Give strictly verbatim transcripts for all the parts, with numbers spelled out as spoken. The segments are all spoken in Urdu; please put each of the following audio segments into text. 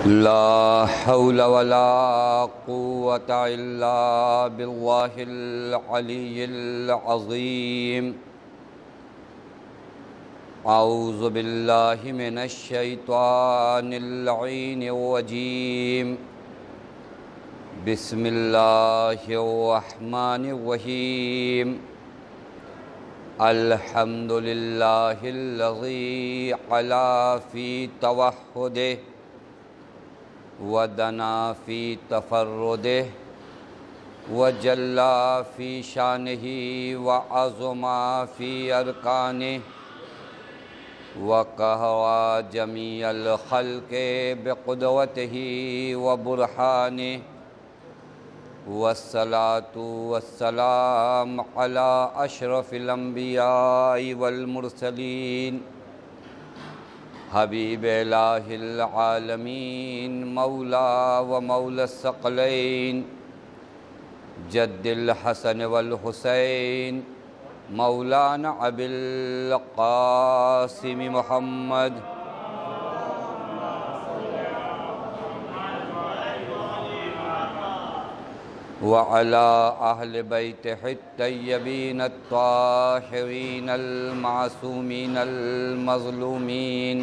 لا حول ولا قوة إلا بالله العلي العظيم. أعوذ بالله من الشيطان اللعين الرجيم. بسم الله الرحمن الرحيم. الحمد لله الذي علا في توحده ودنا في تفرده وجلى في شانه وعظم في أركانه وقهر جميع الخلق بقدرته وبرهانه، والصلاة والسلام على أشرف الأنبياء والمرسلين حبیب الہ العالمین مولا و مولا الثقلین جد الحسن والحسین مولانا ابی القاسم محمد وعلى أهل بيته الطيبين الطاهرين المعصومين المظلومين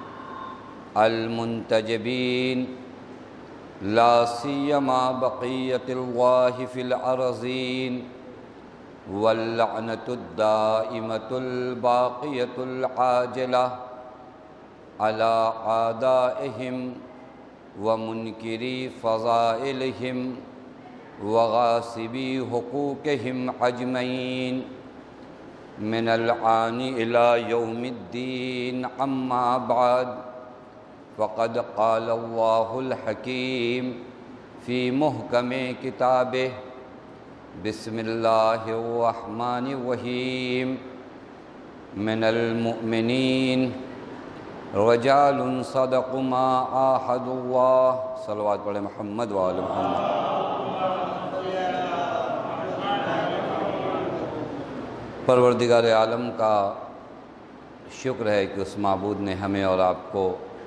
المنتجبين، لا سيما بقية الله في الأرضين، واللعنة الدائمة الباقية العاجلة على أعدائهم ومنكري فضائلهم وغاصبي حقوقهم أجمعين من الآن إلى يوم الدين. أما بعد، فقد قال الله الحكيم في محكم كتابه: بسم الله الرحمن الرحيم. من المؤمنين رجال صدقوا ما عاهدوا الله. صلوات پڑھیں محمد وآل محمد. پروردگار عالم کا شکر ہے کہ اس معبود نے ہمیں اور آپ کو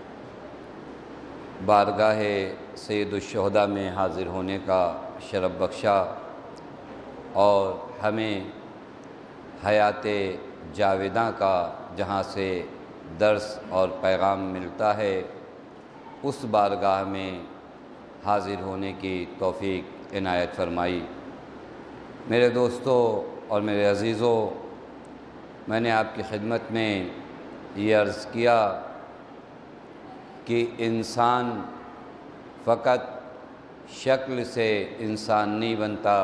بارگاہ سید الشہداء میں حاضر ہونے کا شرف بخشا اور ہمیں حیات جاویداں کا جہاں سے درس اور پیغام ملتا ہے اس بارگاہ میں حاضر ہونے کی توفیق عنایت فرمائی. میرے دوستو اور میرے عزیزوں، میں نے آپ کی خدمت میں یہ عرض کیا کہ انسان فقط شکل سے انسان نہیں بنتا،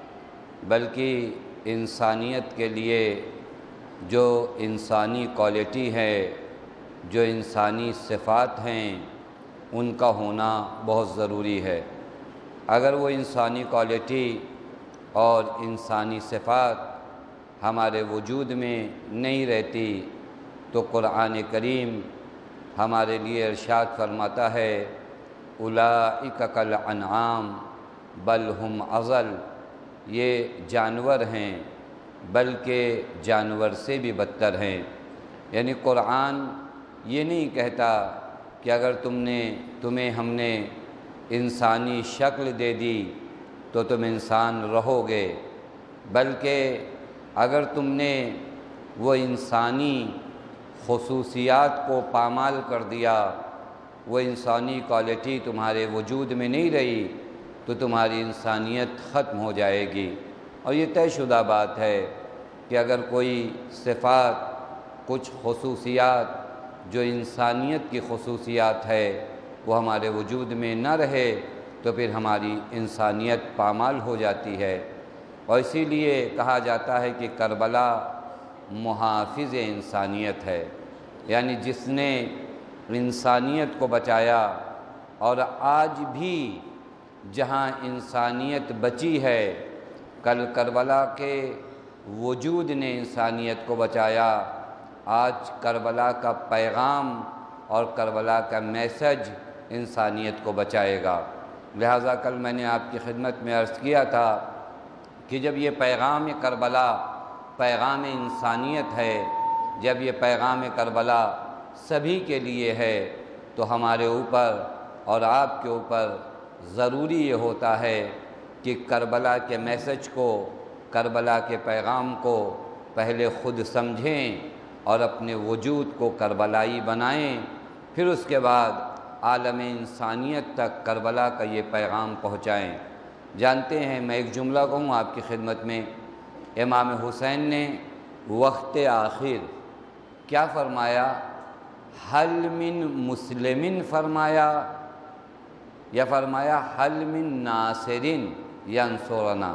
بلکہ انسانیت کے لیے جو انسانی کوالٹی ہے، جو انسانی صفات ہیں، ان کا ہونا بہت ضروری ہے. اگر وہ انسانی کوالٹی اور انسانی صفات ہمارے وجود میں نہیں رہتی تو قرآن کریم ہمارے لیے ارشاد فرماتا ہے: اولئک کالانعام بل ہم اضل. یہ جانور ہیں بلکہ جانور سے بھی بدتر ہیں. یعنی قرآن یہ نہیں کہتا کہ اگر تم نے تمہیں ہم نے انسانی شکل دے دی تو تم انسان رہو گے، بلکہ اگر تم نے وہ انسانی خصوصیات کو پامال کر دیا، وہ انسانی کوالٹی تمہارے وجود میں نہیں رہی تو تمہاری انسانیت ختم ہو جائے گی. اور یہ طے شدہ بات ہے کہ اگر کوئی صفات، کچھ خصوصیات جو انسانیت کی خصوصیات ہے وہ ہمارے وجود میں نہ رہے تو پھر ہماری انسانیت پامال ہو جاتی ہے. اور اسی لیے کہا جاتا ہے کہ کربلا محافظ انسانیت ہے، یعنی جس نے انسانیت کو بچایا. اور آج بھی جہاں انسانیت بچی ہے، کل کربلا کے وجود نے انسانیت کو بچایا. آج کربلا کا پیغام اور کربلا کا میسج انسانیت کو بچائے گا. لہٰذا کل میں نے آپ کی خدمت میں عرض کیا تھا کہ جب یہ پیغام کربلا پیغام انسانیت ہے، جب یہ پیغام کربلا سبھی کے لیے ہے تو ہمارے اوپر اور آپ کے اوپر ضروری یہ ہوتا ہے کہ کربلا کے میسج کو، کربلا کے پیغام کو پہلے خود سمجھیں اور اپنے وجود کو کربلائی بنائیں، پھر اس کے بعد عالم انسانیت تک کربلا کا یہ پیغام پہنچائیں۔ جانتے ہیں، میں ایک جملہ کہوں آپ کی خدمت میں، امام حسین نے وقت آخر کیا فرمایا؟ حل من مسلمن فرمایا یا فرمایا حل من ناصرین ینصرنا؟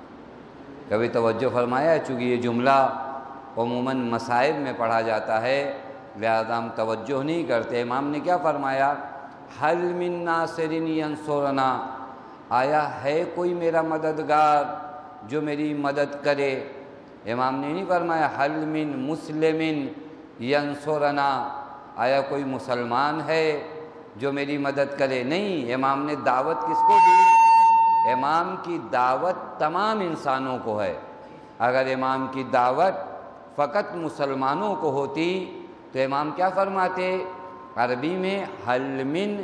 کبھی توجہ فرمایا؟ چونکہ یہ جملہ عموماً مصائب میں پڑھا جاتا ہے لہذا ہم توجہ نہیں کرتے۔ امام نے کیا فرمایا؟ حل من ناصرین ینصرنا، آیا ہے کوئی میرا مددگار جو میری مدد کرے؟ امام نے نہیں فرمایا حل من مسلمن ینصرنا، آیا کوئی مسلمان ہے جو میری مدد کرے؟ نہیں، امام نے دعوت کس کو دی؟ امام کی دعوت تمام انسانوں کو ہے۔ اگر امام کی دعوت فقط مسلمانوں کو ہوتی تو امام کیا فرماتے؟ عربی میں حل من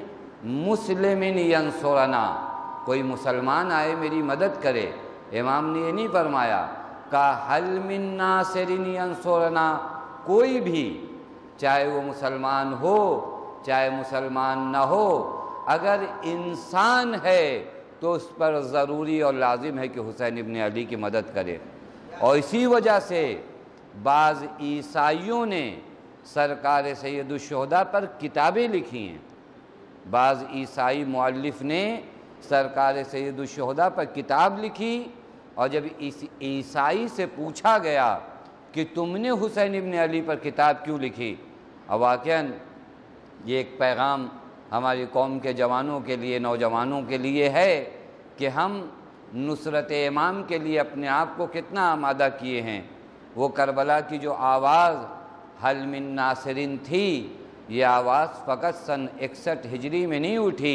مسلمن ینصرنا، کوئی مسلمان آئے میری مدد کرے۔ امام نے یہ نہیں فرمایا، کہا حل من ناصرین ینصرنا، کوئی بھی چاہے وہ مسلمان ہو چاہے مسلمان نہ ہو، اگر انسان ہے تو اس پر ضروری اور لازم ہے کہ حسین ابن علی کی مدد کرے۔ اور اسی وجہ سے بعض عیسائیوں نے سرکار سید الشہداء پر کتابیں لکھی ہیں، بعض عیسائی مؤلف نے سرکار سید الشہداء پر کتاب لکھی، اور جب عیسائی سے پوچھا گیا کہ تم نے حسین ابن علی پر کتاب کیوں لکھی؟ اور واقعاً یہ ایک پیغام ہماری قوم کے جوانوں کے لیے، نوجوانوں کے لیے ہے کہ ہم نصرت امام کے لیے اپنے آپ کو کتنا آمادہ کیے ہیں۔ وہ کربلا کی جو آواز حل من ناصرین تھی، یہ آواز فقط سن اکسٹھ ہجری میں نہیں اٹھی،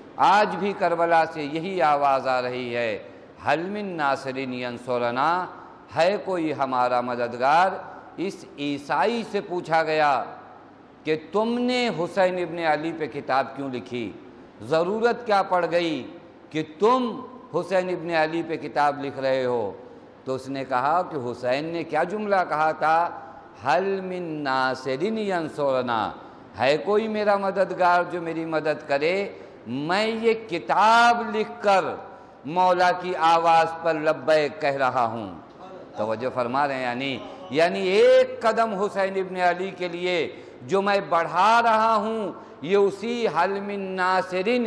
آج بھی کربلا سے یہی آواز آ رہی ہے، حل من ناصرین ینصرنا، ہے کوئی ہمارا مددگار؟ اس عیسائی سے پوچھا گیا کہ تم نے حسین ابن علی پہ کتاب کیوں لکھی؟ ضرورت کیا پڑ گئی کہ تم حسین ابن علی پہ کتاب لکھ رہے ہو؟ تو اس نے کہا کہ حسین نے کیا جملہ کہا تھا؟ حل من ناصرین ینصرنا، ہے کوئی میرا مددگار جو میری مدد کرے؟ میں یہ کتاب لکھ کر مولا کی آواز پر لبیک کہہ رہا ہوں۔ توجہ فرما رہے ہیں؟ یعنی یعنی ایک قدم حسین ابن علی کے لیے جو میں بڑھا رہا ہوں، یہ اسی حل من ناصرین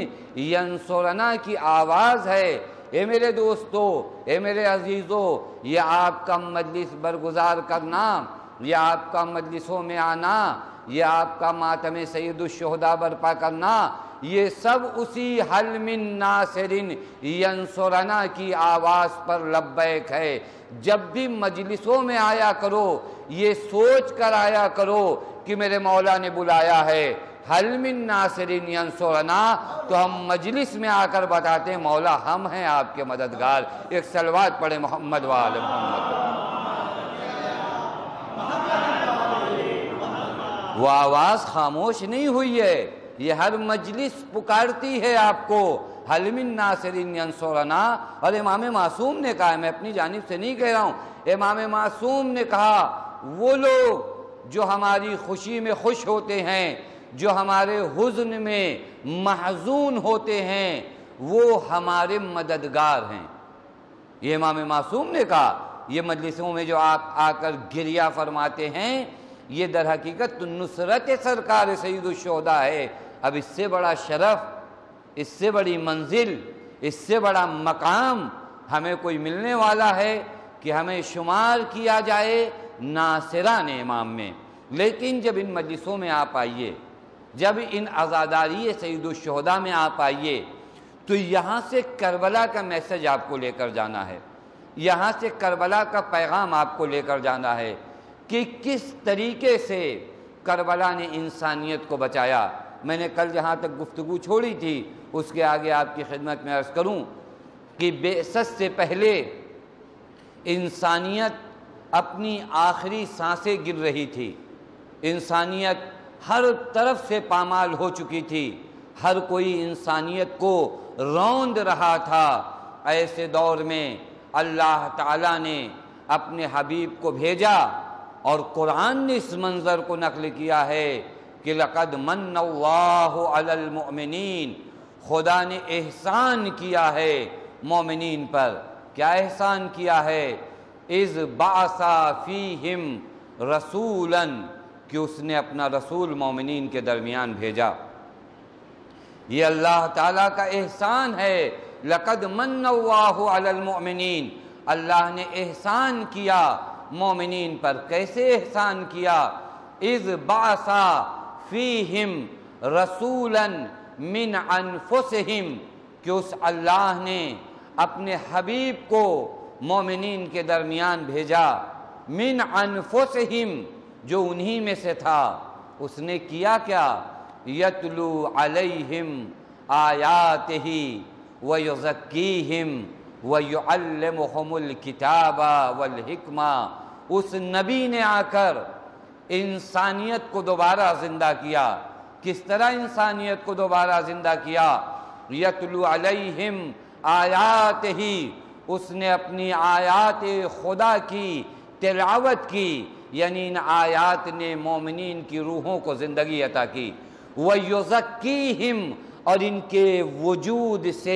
ینصرنا کی آواز ہے۔ اے میرے دوستو، اے میرے عزیزو، یہ آپ کا مجلس برگزار کرنا، یہ آپ کا مجلسوں میں آنا، یہ آپ کا ماتم سید الشہداء برپا کرنا، یہ سب اسی حل من ناصرین ینصرنا کی آواز پر لبیک ہے۔ جب بھی مجلسوں میں آیا کرو، یہ سوچ کر آیا کرو کہ میرے مولا نے بلایا ہے، حل من ناصرین ینصرنا، تو ہم مجلس میں آ کر بتاتے ہیں مولا ہم ہیں آپ کے مددگار۔ ایک صلوات پڑھیں محمد وآل محمد۔ وہ آواز خاموش نہیں ہوئی ہے، یہ ہر مجلس پکارتی ہے آپ کو، حل من ناصرین ینصرنا۔ اور امام معصوم نے کہا، میں اپنی جانب سے نہیں کہہ رہا ہوں، امام معصوم نے کہا وہ لوگ جو ہماری خوشی میں خوش ہوتے ہیں، جو ہمارے حزن میں محزون ہوتے ہیں، وہ ہمارے مددگار ہیں۔ یہ امام معصوم نے کہا۔ یہ مجلسوں میں جو آپ آ کر گریہ فرماتے ہیں، یہ در حقیقت نصرت سرکار سید الشہداء ہے۔ اب اس سے بڑا شرف، اس سے بڑی منزل، اس سے بڑا مقام ہمیں کوئی ملنے والا ہے کہ ہمیں شمار کیا جائے ناصران امام میں۔ لیکن جب ان مجلسوں میں آپ آئیے، جب ان عزاداری سید الشہداء میں آپ آئیے، تو یہاں سے کربلا کا میسج آپ کو لے کر جانا ہے، یہاں سے کربلا کا پیغام آپ کو لے کر جانا ہے کہ کس طریقے سے کربلا نے انسانیت کو بچایا۔ میں نے کل جہاں تک گفتگو چھوڑی تھی اس کے آگے آپ کی خدمت میں عرض کروں کہ بعثت سے پہلے انسانیت اپنی آخری سانسیں گر رہی تھی، انسانیت ہر طرف سے پامال ہو چکی تھی، ہر کوئی انسانیت کو روند رہا تھا، ایسے دور میں اللہ تعالیٰ نے اپنے حبیب کو بھیجا اور قرآن نے اس منظر کو نقل کیا ہے کہ لقد من اللہ علی المؤمنین، خدا نے احسان کیا ہے مومنین پر۔ کیا احسان کیا ہے؟ اذ بعث فیہم رسولا، کہ اس نے اپنا رسول مومنین کے درمیان بھیجا۔ یہ اللہ تعالیٰ کا احسان ہے۔ لقد من اللہ علی المؤمنین، اللہ نے احسان کیا مومنین پر۔ کیسے احسان کیا؟ اذ بعث فیہم رسولا من انفسہم، کہ اس اللہ نے اپنے حبیب کو مومنین کے درمیان بھیجا، من انفسہم، جو انہی میں سے تھا۔ اس نے کیا کیا؟ یتلو علیہم آیاتہ ویزکیہم ویعلمہم الکتاب والحکمہ۔ اس نبی نے آ کر انسانیت کو دوبارہ زندہ کیا۔ کس طرح انسانیت کو دوبارہ زندہ کیا؟ یتلو علیہم آیاتہ، اس نے اپنی آیات خدا کی تلاوت کی، یعنی ان آیات نے مومنین کی روحوں کو زندگی عطا کی۔ وَيُزَكِّيهِمْ، اور ان کے وجود سے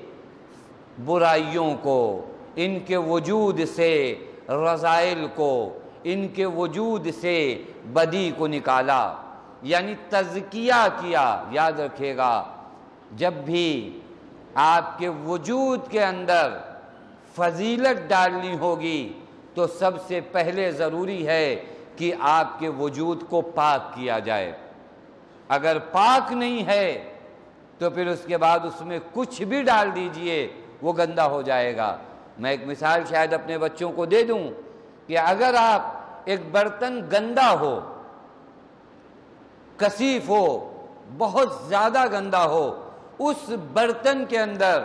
برائیوں کو، ان کے وجود سے رذائل کو، ان کے وجود سے بدی کو نکالا، یعنی تزکیہ کیا۔ یاد رکھیے گا، جب بھی آپ کے وجود کے اندر فضیلت ڈالنی ہوگی تو سب سے پہلے ضروری ہے کہ آپ کے وجود کو پاک کیا جائے۔ اگر پاک نہیں ہے تو پھر اس کے بعد اس میں کچھ بھی ڈال دیجئے وہ گندا ہو جائے گا۔ میں ایک مثال شاید اپنے بچوں کو دے دوں کہ اگر آپ ایک برتن گندا ہو، کثیف ہو، بہت زیادہ گندا ہو، اس برتن کے اندر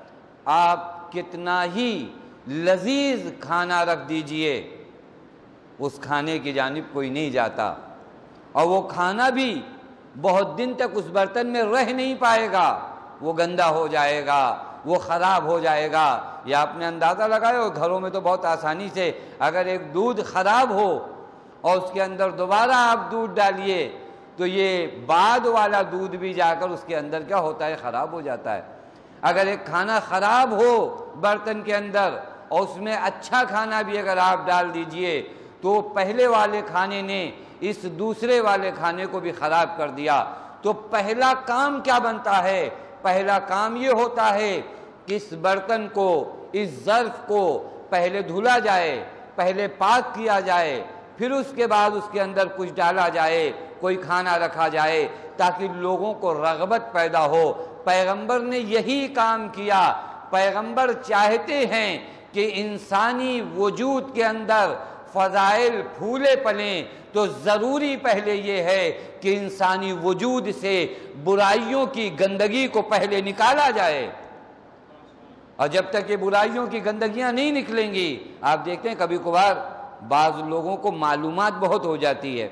آپ کتنا ہی لذیذ کھانا رکھ دیجئے، اس کھانے کی جانب کوئی نہیں جاتا، اور وہ کھانا بھی بہت دن تک اس برتن میں رہ نہیں پائے گا، وہ گندا ہو جائے گا، وہ خراب ہو جائے گا۔ یا آپ نے اندازہ لگایا ہو، گھروں میں تو بہت آسانی سے اگر ایک دودھ خراب ہو اور اس کے اندر دوبارہ آپ دودھ ڈالیے تو یہ بعد والا دودھ بھی جا کر اس کے اندر کیا ہوتا ہے؟ خراب ہو جاتا ہے۔ اگر ایک کھانا خراب ہو برتن کے اندر اور اس میں اچھا کھانا بھی اگر آپ ڈال دیجئے تو پہلے والے کھانے نے اس دوسرے والے کھانے کو بھی خراب کر دیا۔ تو پہلا کام کیا بنتا ہے؟ پہلا کام یہ ہوتا ہے کہ اس برتن کو، اس ظرف کو پہلے دھلا جائے، پہلے پاک کیا جائے، پھر اس کے بعد اس کے اندر کچھ ڈالا جائے، کوئی کھانا رکھا جائے، تاکہ لوگوں کو رغبت پیدا ہو۔ پیغمبر نے یہی کام کیا۔ پیغمبر چاہتے ہیں کہ انسانی وجود کے اندر فضائل پھولے پلیں، تو ضروری پہلے یہ ہے کہ انسانی وجود سے برائیوں کی گندگی کو پہلے نکالا جائے۔ اور جب تک یہ برائیوں کی گندگیاں نہیں نکلیں گی، آپ دیکھتے ہیں کبھی کبھار بعض لوگوں کو معلومات بہت ہو جاتی ہے،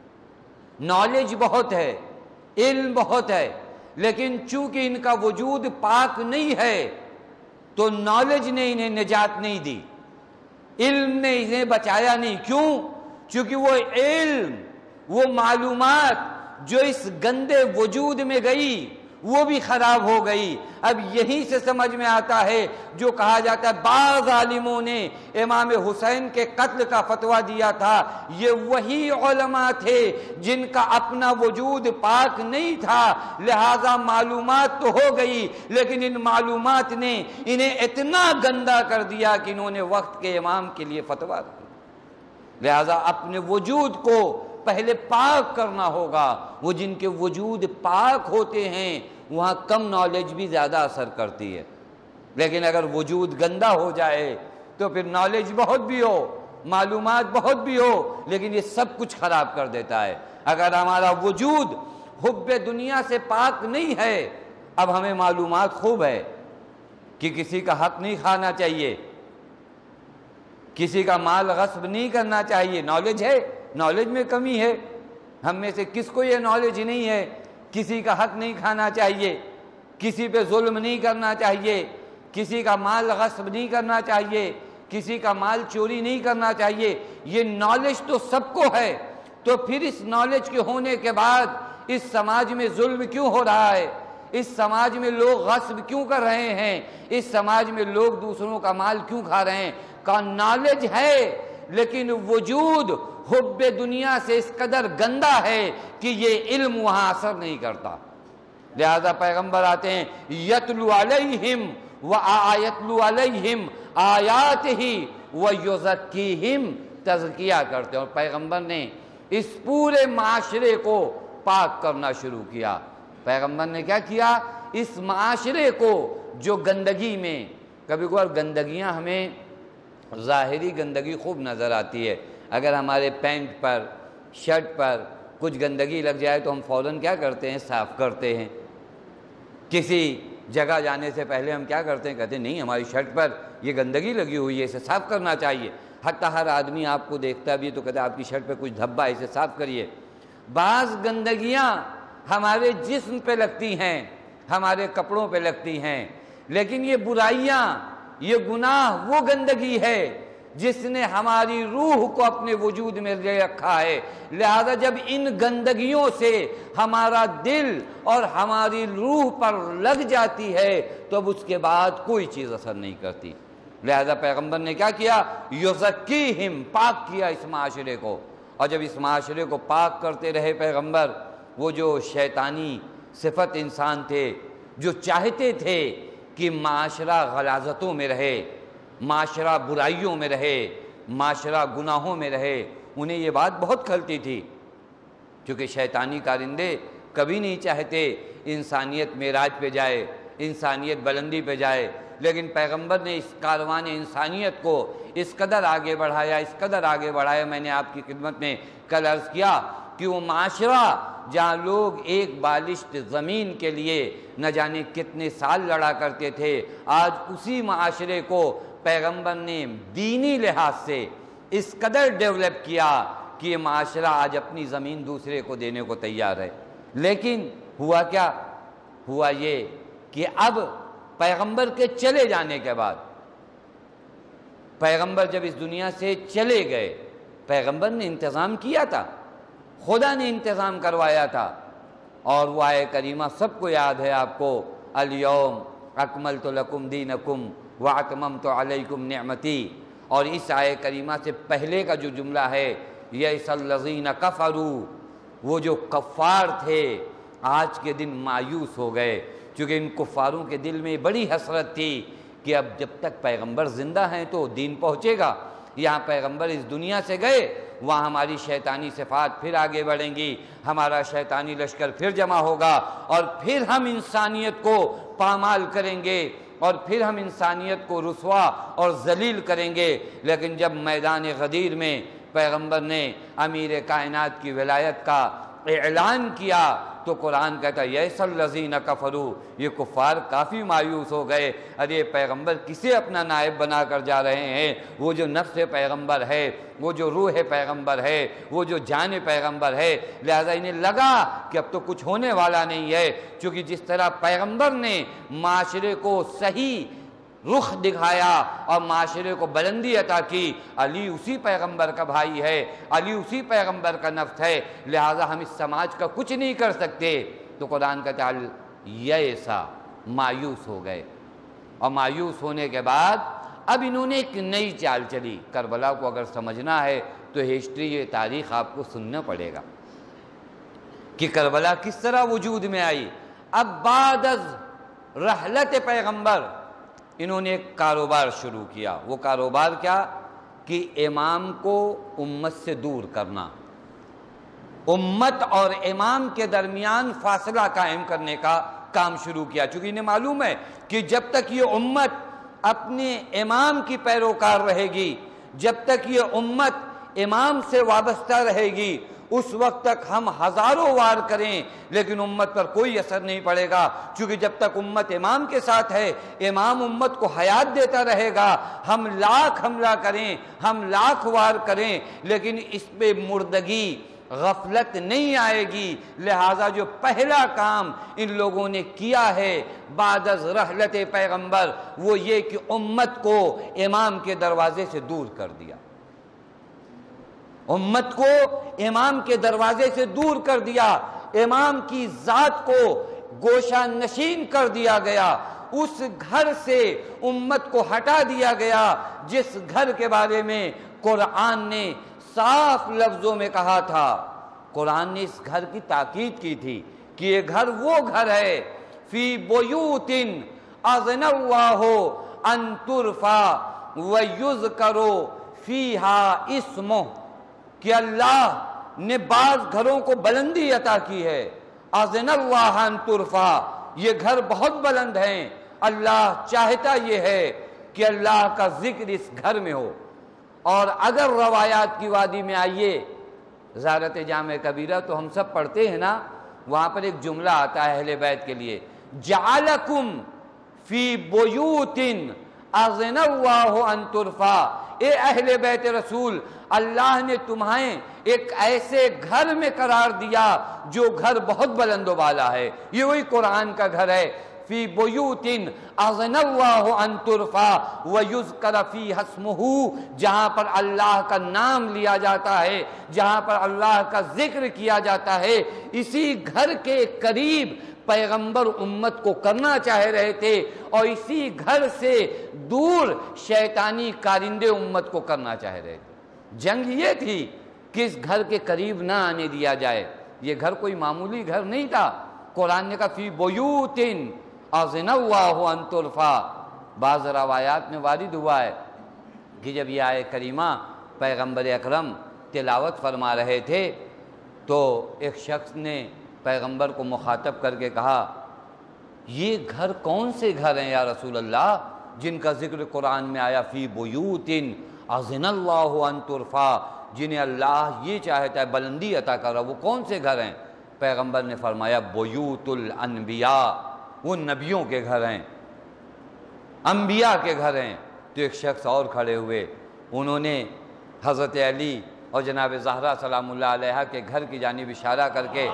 نالج بہت ہے، علم بہت ہے، لیکن چونکہ ان کا وجود پاک نہیں ہے تو نالج نے انہیں نجات نہیں دی، علم نے انہیں بچایا نہیں۔ کیوں؟ چونکہ وہ علم، وہ معلومات جو اس گندے وجود میں گئی وہ بھی خراب ہو گئی۔ اب یہیں سے سمجھ میں آتا ہے جو کہا جاتا ہے بعض عالموں نے امام حسین کے قتل کا فتویٰ دیا تھا، یہ وہی علماء تھے جن کا اپنا وجود پاک نہیں تھا، لہذا معلومات تو ہو گئی لیکن ان معلومات نے انہیں اتنا گندا کر دیا کہ انہوں نے وقت کے امام کے لیے فتویٰ دیا۔ لہذا اپنے وجود کو پہلے پاک کرنا ہوگا۔ وہ جن کے وجود پاک ہوتے ہیں وہاں کم نالج بھی زیادہ اثر کرتی ہے، لیکن اگر وجود گندا ہو جائے تو پھر نالج بہت بھی ہو، معلومات بہت بھی ہو، لیکن یہ سب کچھ خراب کر دیتا ہے۔ اگر ہمارا وجود حب دنیا سے پاک نہیں ہے، اب ہمیں معلومات خوب ہے کہ کسی کا حق نہیں کھانا چاہیے، کسی کا مال غصب نہیں کرنا چاہیے، نالج ہے، نالج میں کمی ہے۔ ہم میں سے کس کو یہ نالج نہیں ہے کسی کا حق نہیں کھانا چاہیے، کسی پہ ظلم نہیں کرنا چاہیے، کسی کا مال غصب نہیں کرنا چاہیے، کسی کا مال چوری نہیں کرنا چاہیے، یہ نالج تو سب کو ہے، تو پھر اس نالج کے ہونے کے بعد اس سماج میں ظلم کیوں ہو رہا ہے؟ اس سماج میں لوگ غصب کیوں کر رہے ہیں؟ اس سماج میں لوگ دوسروں کا مال کیوں کھا رہے ہیں؟ کا نالج ہے لیکن وجود حب دنیا سے اس قدر گندا ہے کہ یہ علم وہاں اثر نہیں کرتا۔ لہذا پیغمبر آتے ہیں یتلو علیہم وآیتلو علیہم آیاتہ ویزکیہم، تزکیہ کرتے ہیں، اور پیغمبر نے اس پورے معاشرے کو پاک کرنا شروع کیا۔ پیغمبر نے کیا کیا؟ اس معاشرے کو جو گندگی میں، کبھی کبھار گندگیاں ہمیں ظاہری گندگی خوب نظر آتی ہے، اگر ہمارے پینٹ پر شرٹ پر کچھ گندگی لگ جائے تو ہم فوراً کیا کرتے ہیں؟ صاف کرتے ہیں۔ کسی جگہ جانے سے پہلے ہم کیا کرتے ہیں؟ کہتے ہیں نہیں ہماری شرٹ پر یہ گندگی لگی ہوئی ہے، اسے صاف کرنا چاہیے۔ حتیٰ ہر آدمی آپ کو دیکھتا بھی تو کہتا ہے آپ کی شرٹ پہ کچھ دھبا ہے، اسے صاف کریے۔ بعض گندگیاں ہمارے جسم پہ لگتی ہیں، ہمارے کپڑوں پہ لگتی ہیں، لیکن یہ برائیاں، یہ گناہ وہ گندگی ہے جس نے ہماری روح کو اپنے وجود میں لے رکھا ہے۔ لہذا جب ان گندگیوں سے ہمارا دل اور ہماری روح پر لگ جاتی ہے تو اب اس کے بعد کوئی چیز اثر نہیں کرتی۔ لہذا پیغمبر نے کیا کیا؟ یزکیہم، پاک کیا اس معاشرے کو، اور جب اس معاشرے کو پاک کرتے رہے پیغمبر، وہ جو شیطانی صفت انسان تھے جو چاہتے تھے کہ معاشرہ غلاظتوں میں رہے، معاشرہ برائیوں میں رہے، معاشرہ گناہوں میں رہے، انہیں یہ بات بہت کھلتی تھی، کیونکہ شیطانی کارندے کبھی نہیں چاہتے انسانیت معراج پہ جائے، انسانیت بلندی پہ جائے، لیکن پیغمبر نے اس کاروان انسانیت کو اس قدر آگے بڑھایا، اس قدر آگے بڑھایا۔ میں نے آپ کی خدمت میں کل عرض کیا کہ وہ معاشرہ جہاں لوگ ایک بالشت زمین کے لیے نہ جانے کتنے سال لڑا کرتے تھے، آج اسی معاشرے کو پیغمبر نے دینی لحاظ سے اس قدر ڈیولپ کیا کہ یہ معاشرہ آج اپنی زمین دوسرے کو دینے کو تیار ہے۔ لیکن ہوا کیا؟ ہوا یہ کہ اب پیغمبر کے چلے جانے کے بعد، پیغمبر جب اس دنیا سے چلے گئے، پیغمبر نے انتظام کیا تھا، خدا نے انتظام کروایا تھا، اور وہ آیہ کریمہ سب کو یاد ہے آپ کو، الیوم اکملت لکم دینکم واتممت علیکم نعمتی، اور اس آیہ کریمہ سے پہلے کا جو جملہ ہے یئس الذین کفروا، وہ جو کفار تھے آج کے دن مایوس ہو گئے، کیونکہ ان کفاروں کے دل میں بڑی حسرت تھی کہ اب جب تک پیغمبر زندہ ہیں تو دین پہنچے گا، یہاں پیغمبر اس دنیا سے گئے، وہاں ہماری شیطانی صفات پھر آگے بڑھیں گی، ہمارا شیطانی لشکر پھر جمع ہوگا، اور پھر ہم انسانیت کو پامال کریں گے، اور پھر ہم انسانیت کو رسوا اور ذلیل کریں گے۔ لیکن جب میدان غدیر میں پیغمبر نے امیر کائنات کی ولایت کا اعلان کیا تو قرآن کہتا ہے یئس الذین کفروا، یہ کفار کافی مایوس ہو گئے، ارے پیغمبر کسے اپنا نائب بنا کر جا رہے ہیں؟ وہ جو نفس پیغمبر ہے، وہ جو روح پیغمبر ہے، وہ جو جان پیغمبر ہے۔ لہذا انہیں لگا کہ اب تو کچھ ہونے والا نہیں ہے، چونکہ جس طرح پیغمبر نے معاشرے کو صحیح رخ دکھایا اور معاشرے کو بلندی عطا کی، علی اسی پیغمبر کا بھائی ہے، علی اسی پیغمبر کا نفس ہے، لہذا ہم اس سماج کا کچھ نہیں کر سکتے۔ تو قرآن کا تعال یئسا، مایوس ہو گئے، اور مایوس ہونے کے بعد اب انہوں نے ایک نئی چال چلی۔ کربلا کو اگر سمجھنا ہے تو ہسٹری، یہ تاریخ آپ کو سننا پڑے گا کہ کربلا کس طرح وجود میں آئی۔ اب بعد از رحلت پیغمبر انہوں نے ایک کاروبار شروع کیا۔ وہ کاروبار کیا؟ کہ امام کو امت سے دور کرنا، امت اور امام کے درمیان فاصلہ قائم کرنے کا کام شروع کیا، چونکہ انہیں معلوم ہے کہ جب تک یہ امت اپنے امام کی پیروکار رہے گی، جب تک یہ امت امام سے وابستہ رہے گی، اس وقت تک ہم ہزاروں وار کریں لیکن امت پر کوئی اثر نہیں پڑے گا، چونکہ جب تک امت امام کے ساتھ ہے، امام امت کو حیات دیتا رہے گا، ہم لاکھ حملہ کریں، ہم لاکھ وار کریں، لیکن اس پہ مردگی، غفلت نہیں آئے گی۔ لہٰذا جو پہلا کام ان لوگوں نے کیا ہے بعد از رحلت پیغمبر وہ یہ کہ امت کو امام کے دروازے سے دور کر دیا، امت کو امام کے دروازے سے دور کر دیا، امام کی ذات کو گوشہ نشین کر دیا گیا، اس گھر سے امت کو ہٹا دیا گیا جس گھر کے بارے میں قرآن نے صاف لفظوں میں کہا تھا۔ قرآن نے اس گھر کی تاکید کی تھی کہ یہ گھر وہ گھر ہے فی بیوت اذن اللہ ان ترفع ویذکر فیہا اسمہ، کہ اللہ نے بعض گھروں کو بلندی عطا کی ہے۔ اذن اللہ ان ترفع، یہ گھر بہت بلند ہیں، اللہ چاہتا یہ ہے کہ اللہ کا ذکر اس گھر میں ہو۔ اور اگر روایات کی وادی میں آئیے، زیارت جامع کبیرہ تو ہم سب پڑھتے ہیں نا، وہاں پر ایک جملہ آتا ہے اہل بیت کے لیے، جعلکم فی بیوت اذن اللہ ان ترفع، اے اہل بیت رسول، اللہ نے تمہیں ایک ایسے گھر میں قرار دیا جو گھر بہت بلند و بالا ہے۔ یہ وہی قرآن کا گھر ہے، فی بیوت اذن اللہ ان ترفع ویذکر فیہا اسمہ، جہاں پر اللہ کا نام لیا جاتا ہے، جہاں پر اللہ کا ذکر کیا جاتا ہے۔ اسی گھر کے قریب پیغمبر امت کو کرنا چاہ رہے تھے، اور اسی گھر سے دور شیطانی کارندے امت کو کرنا چاہ رہے تھے۔ جنگ یہ تھی کہ اس گھر کے قریب نہ آنے دیا جائے۔ یہ گھر کوئی معمولی گھر نہیں تھا۔ قرآن نے کہا فی بیوت اذن اللہ ان ترفع۔ بعض روایات میں وارد ہوا ہے کہ جب یہ آیت کریمہ پیغمبر اکرم تلاوت فرما رہے تھے تو ایک شخص نے پیغمبر کو مخاطب کر کے کہا، یہ گھر کون سے گھر ہیں یا رسول اللہ جن کا ذکر قرآن میں آیا فی بیوت اذن اللہ ان ترفع، جنہیں اللہ یہ چاہتا ہے بلندی عطا کر رہا، وہ کون سے گھر ہیں؟ پیغمبر نے فرمایا بیوت الانبیاء، وہ نبیوں کے گھر ہیں، انبیاء کے گھر ہیں۔ تو ایک شخص اور کھڑے ہوئے، انہوں نے حضرت علی اور جناب زہرا سلام اللہ علیہا کے گھر کی جانب اشارہ کر کے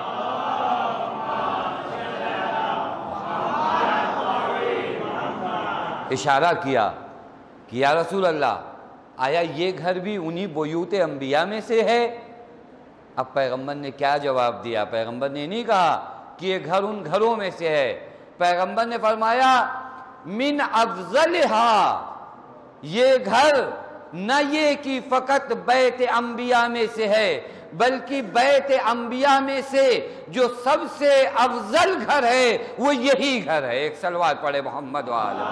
اشارہ کیا کہ یا رسول اللہ، آیا یہ گھر بھی انہی بیوت انبیاء میں سے ہے؟ اب پیغمبر نے کیا جواب دیا؟ پیغمبر نے نہیں کہا کہ یہ گھر ان گھروں میں سے ہے، پیغمبر نے فرمایا من افضلہا، یہ گھر نہ یہ کہ فقط بیت انبیاء میں سے ہے، بلکہ بیت انبیاء میں سے جو سب سے افضل گھر ہے وہ یہی گھر ہے۔ ایک صلوات پڑھے محمد وآلہ۔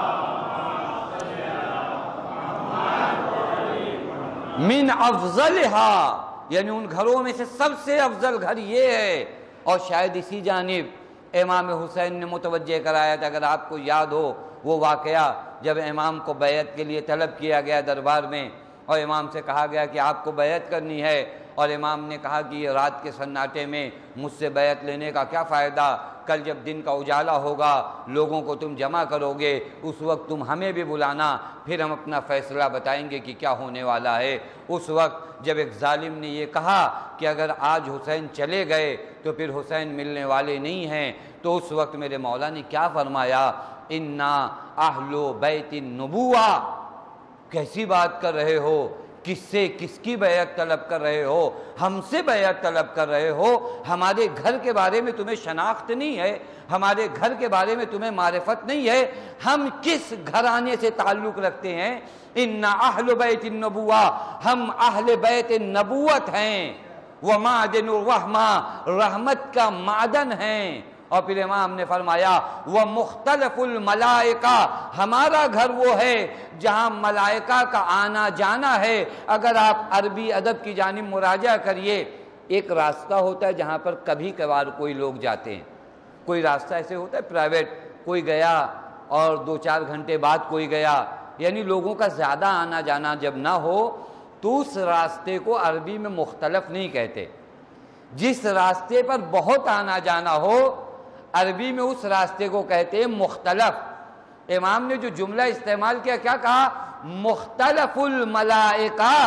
من افضلہا، یعنی ان گھروں میں سے سب سے افضل گھر یہ ہے۔ اور شاید اسی جانب امام حسین نے متوجہ کرایا تھا، اگر آپ کو یاد ہو وہ واقعہ جب امام کو بیعت کے لیے طلب کیا گیا دربار میں، اور امام سے کہا گیا کہ آپ کو بیعت کرنی ہے، اور امام نے کہا کہ یہ رات کے سناٹے میں مجھ سے بیعت لینے کا کیا فائدہ، کل جب دن کا اجالا ہوگا لوگوں کو تم جمع کرو گے، اس وقت تم ہمیں بھی بلانا، پھر ہم اپنا فیصلہ بتائیں گے کہ کیا ہونے والا ہے۔ اس وقت جب ایک ظالم نے یہ کہا کہ اگر آج حسین چلے گئے تو پھر حسین ملنے والے نہیں ہیں، تو اس وقت میرے مولا نے کیا فرمایا، انا اہل بیت النبوہ، کیسی بات کر رہے ہو، کس سے کس کی بیعت طلب کر رہے ہو؟ ہم سے بیعت طلب کر رہے ہو؟ ہمارے گھر کے بارے میں تمہیں شناخت نہیں ہے، ہمارے گھر کے بارے میں تمہیں معرفت نہیں ہے، ہم کس گھرانے سے تعلق رکھتے ہیں؟ انا اہل بیت النبوہ، ہم اہل بیت نبوت ہیں، ومعدن الرحمہ، رحمت کا معدن ہیں۔ اور پھر امام نے فرمایا ومختلف الملائکہ، ہمارا گھر وہ ہے جہاں ملائکہ کا آنا جانا ہے۔ اگر آپ عربی ادب کی جانب مراجعہ کریے، ایک راستہ ہوتا ہے جہاں پر کبھی کبھار کوئی لوگ جاتے ہیں، کوئی راستہ ایسے ہوتا ہے پرائیویٹ، کوئی گیا اور دو چار گھنٹے بعد کوئی گیا، یعنی لوگوں کا زیادہ آنا جانا جب نہ ہو تو اس راستے کو عربی میں مختلف نہیں کہتے۔ جس راستے پر بہت آنا جانا ہو عربی میں اس راستے کو کہتے ہیں مختلف۔ امام نے جو جملہ استعمال کیا، کیا کہا؟ مختلف الملائکہ،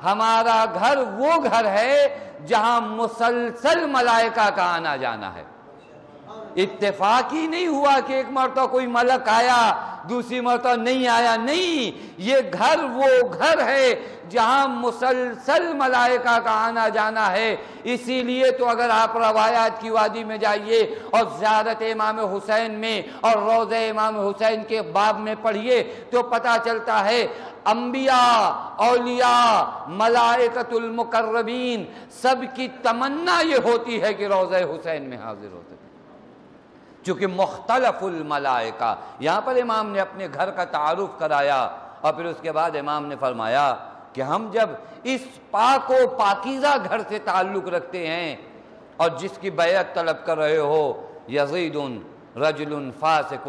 ہمارا گھر وہ گھر ہے جہاں مسلسل ملائکہ کا آنا جانا ہے۔ اتفاق ہی نہیں ہوا کہ ایک مرتبہ کوئی ملک آیا دوسری مرتبہ نہیں آیا، نہیں، یہ گھر وہ گھر ہے جہاں مسلسل ملائکہ کا آنا جانا ہے۔ اسی لیے تو اگر آپ روایات کی وادی میں جائیے اور زیارت امام حسین میں اور روضہ امام حسین کے باب میں پڑھیے تو پتہ چلتا ہے انبیاء، اولیاء، ملائکۃ المقربین سب کی تمنا یہ ہوتی ہے کہ روضہ حسین میں حاضر ہو سکے، چونکہ مختلف الملائکہ۔ یہاں پر امام نے اپنے گھر کا تعارف کرایا اور پھر اس کے بعد امام نے فرمایا کہ ہم جب اس پاک و پاکیزہ گھر سے تعلق رکھتے ہیں اور جس کی بیعت طلب کر رہے ہو، یزید رجل فاسق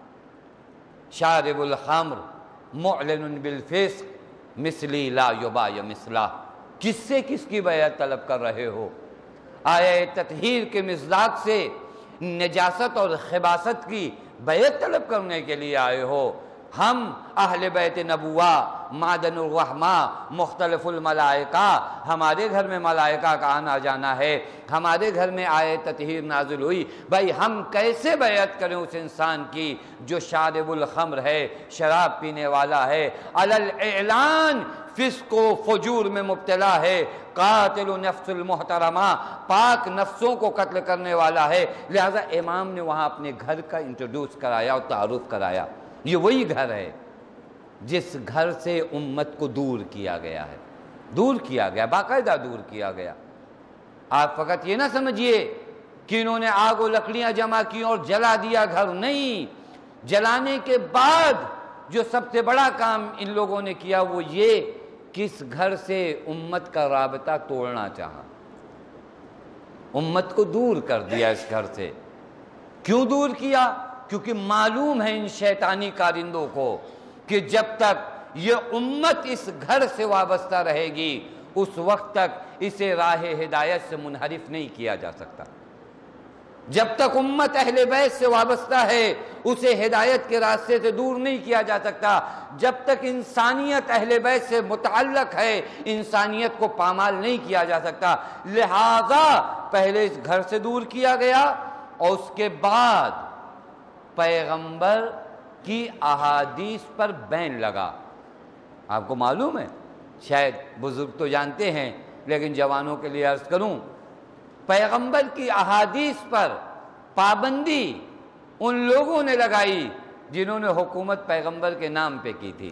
شارب الخمر معلن بالفسق مثلی لا یبای مثلہ، کس سے کس کی بیعت طلب کر رہے ہو؟ آیہ تطہیر کے مصداق سے نجاست اور خباثت کی بیعت طلب کرنے کے لیے آئے ہو؟ ہم اہل بیت نبوہ، معدن الرحمہ، مختلف الملائکہ، ہمارے گھر میں ملائکہ کا آنا جانا ہے، ہمارے گھر میں آیہ تطہیر نازل ہوئی، بھائی ہم کیسے بیعت کریں اس انسان کی جو شارب الخمر ہے، شراب پینے والا ہے، علی الاعلان فسق و فجور میں مبتلا ہے، قاتل نفس المحترمہ، پاک نفسوں کو قتل کرنے والا ہے۔ لہذا امام نے وہاں اپنے گھر کا انٹروڈیوس کرایا اور تعارف کرایا۔ یہ وہی گھر ہے جس گھر سے امت کو دور کیا گیا ہے، دور کیا گیا، باقاعدہ دور کیا گیا۔ آپ فقط یہ نہ سمجھیے کہ انہوں نے آگ و لکڑیاں جمع کی اور جلا دیا گھر، نہیں، جلانے کے بعد جو سب سے بڑا کام ان لوگوں نے کیا وہ یہ کہ اس گھر سے امت کا رابطہ توڑنا چاہا، امت کو دور کر دیا اس گھر سے۔ کیوں دور کیا؟ کیونکہ معلوم ہے ان شیطانی کارندوں کو کہ جب تک یہ امت اس گھر سے وابستہ رہے گی اس وقت تک اسے راہ ہدایت سے منحرف نہیں کیا جا سکتا۔ جب تک امت اہل بیت سے وابستہ ہے اسے ہدایت کے راستے سے دور نہیں کیا جا سکتا۔ جب تک انسانیت اہل بیت سے متعلق ہے انسانیت کو پامال نہیں کیا جا سکتا۔ لہذا پہلے اس گھر سے دور کیا گیا اور اس کے بعد پیغمبر کی احادیث پر بین لگا۔ آپ کو معلوم ہے، شاید بزرگ تو جانتے ہیں لیکن جوانوں کے لیے عرض کروں، پیغمبر کی احادیث پر پابندی ان لوگوں نے لگائی جنہوں نے حکومت پیغمبر کے نام پہ کی تھی۔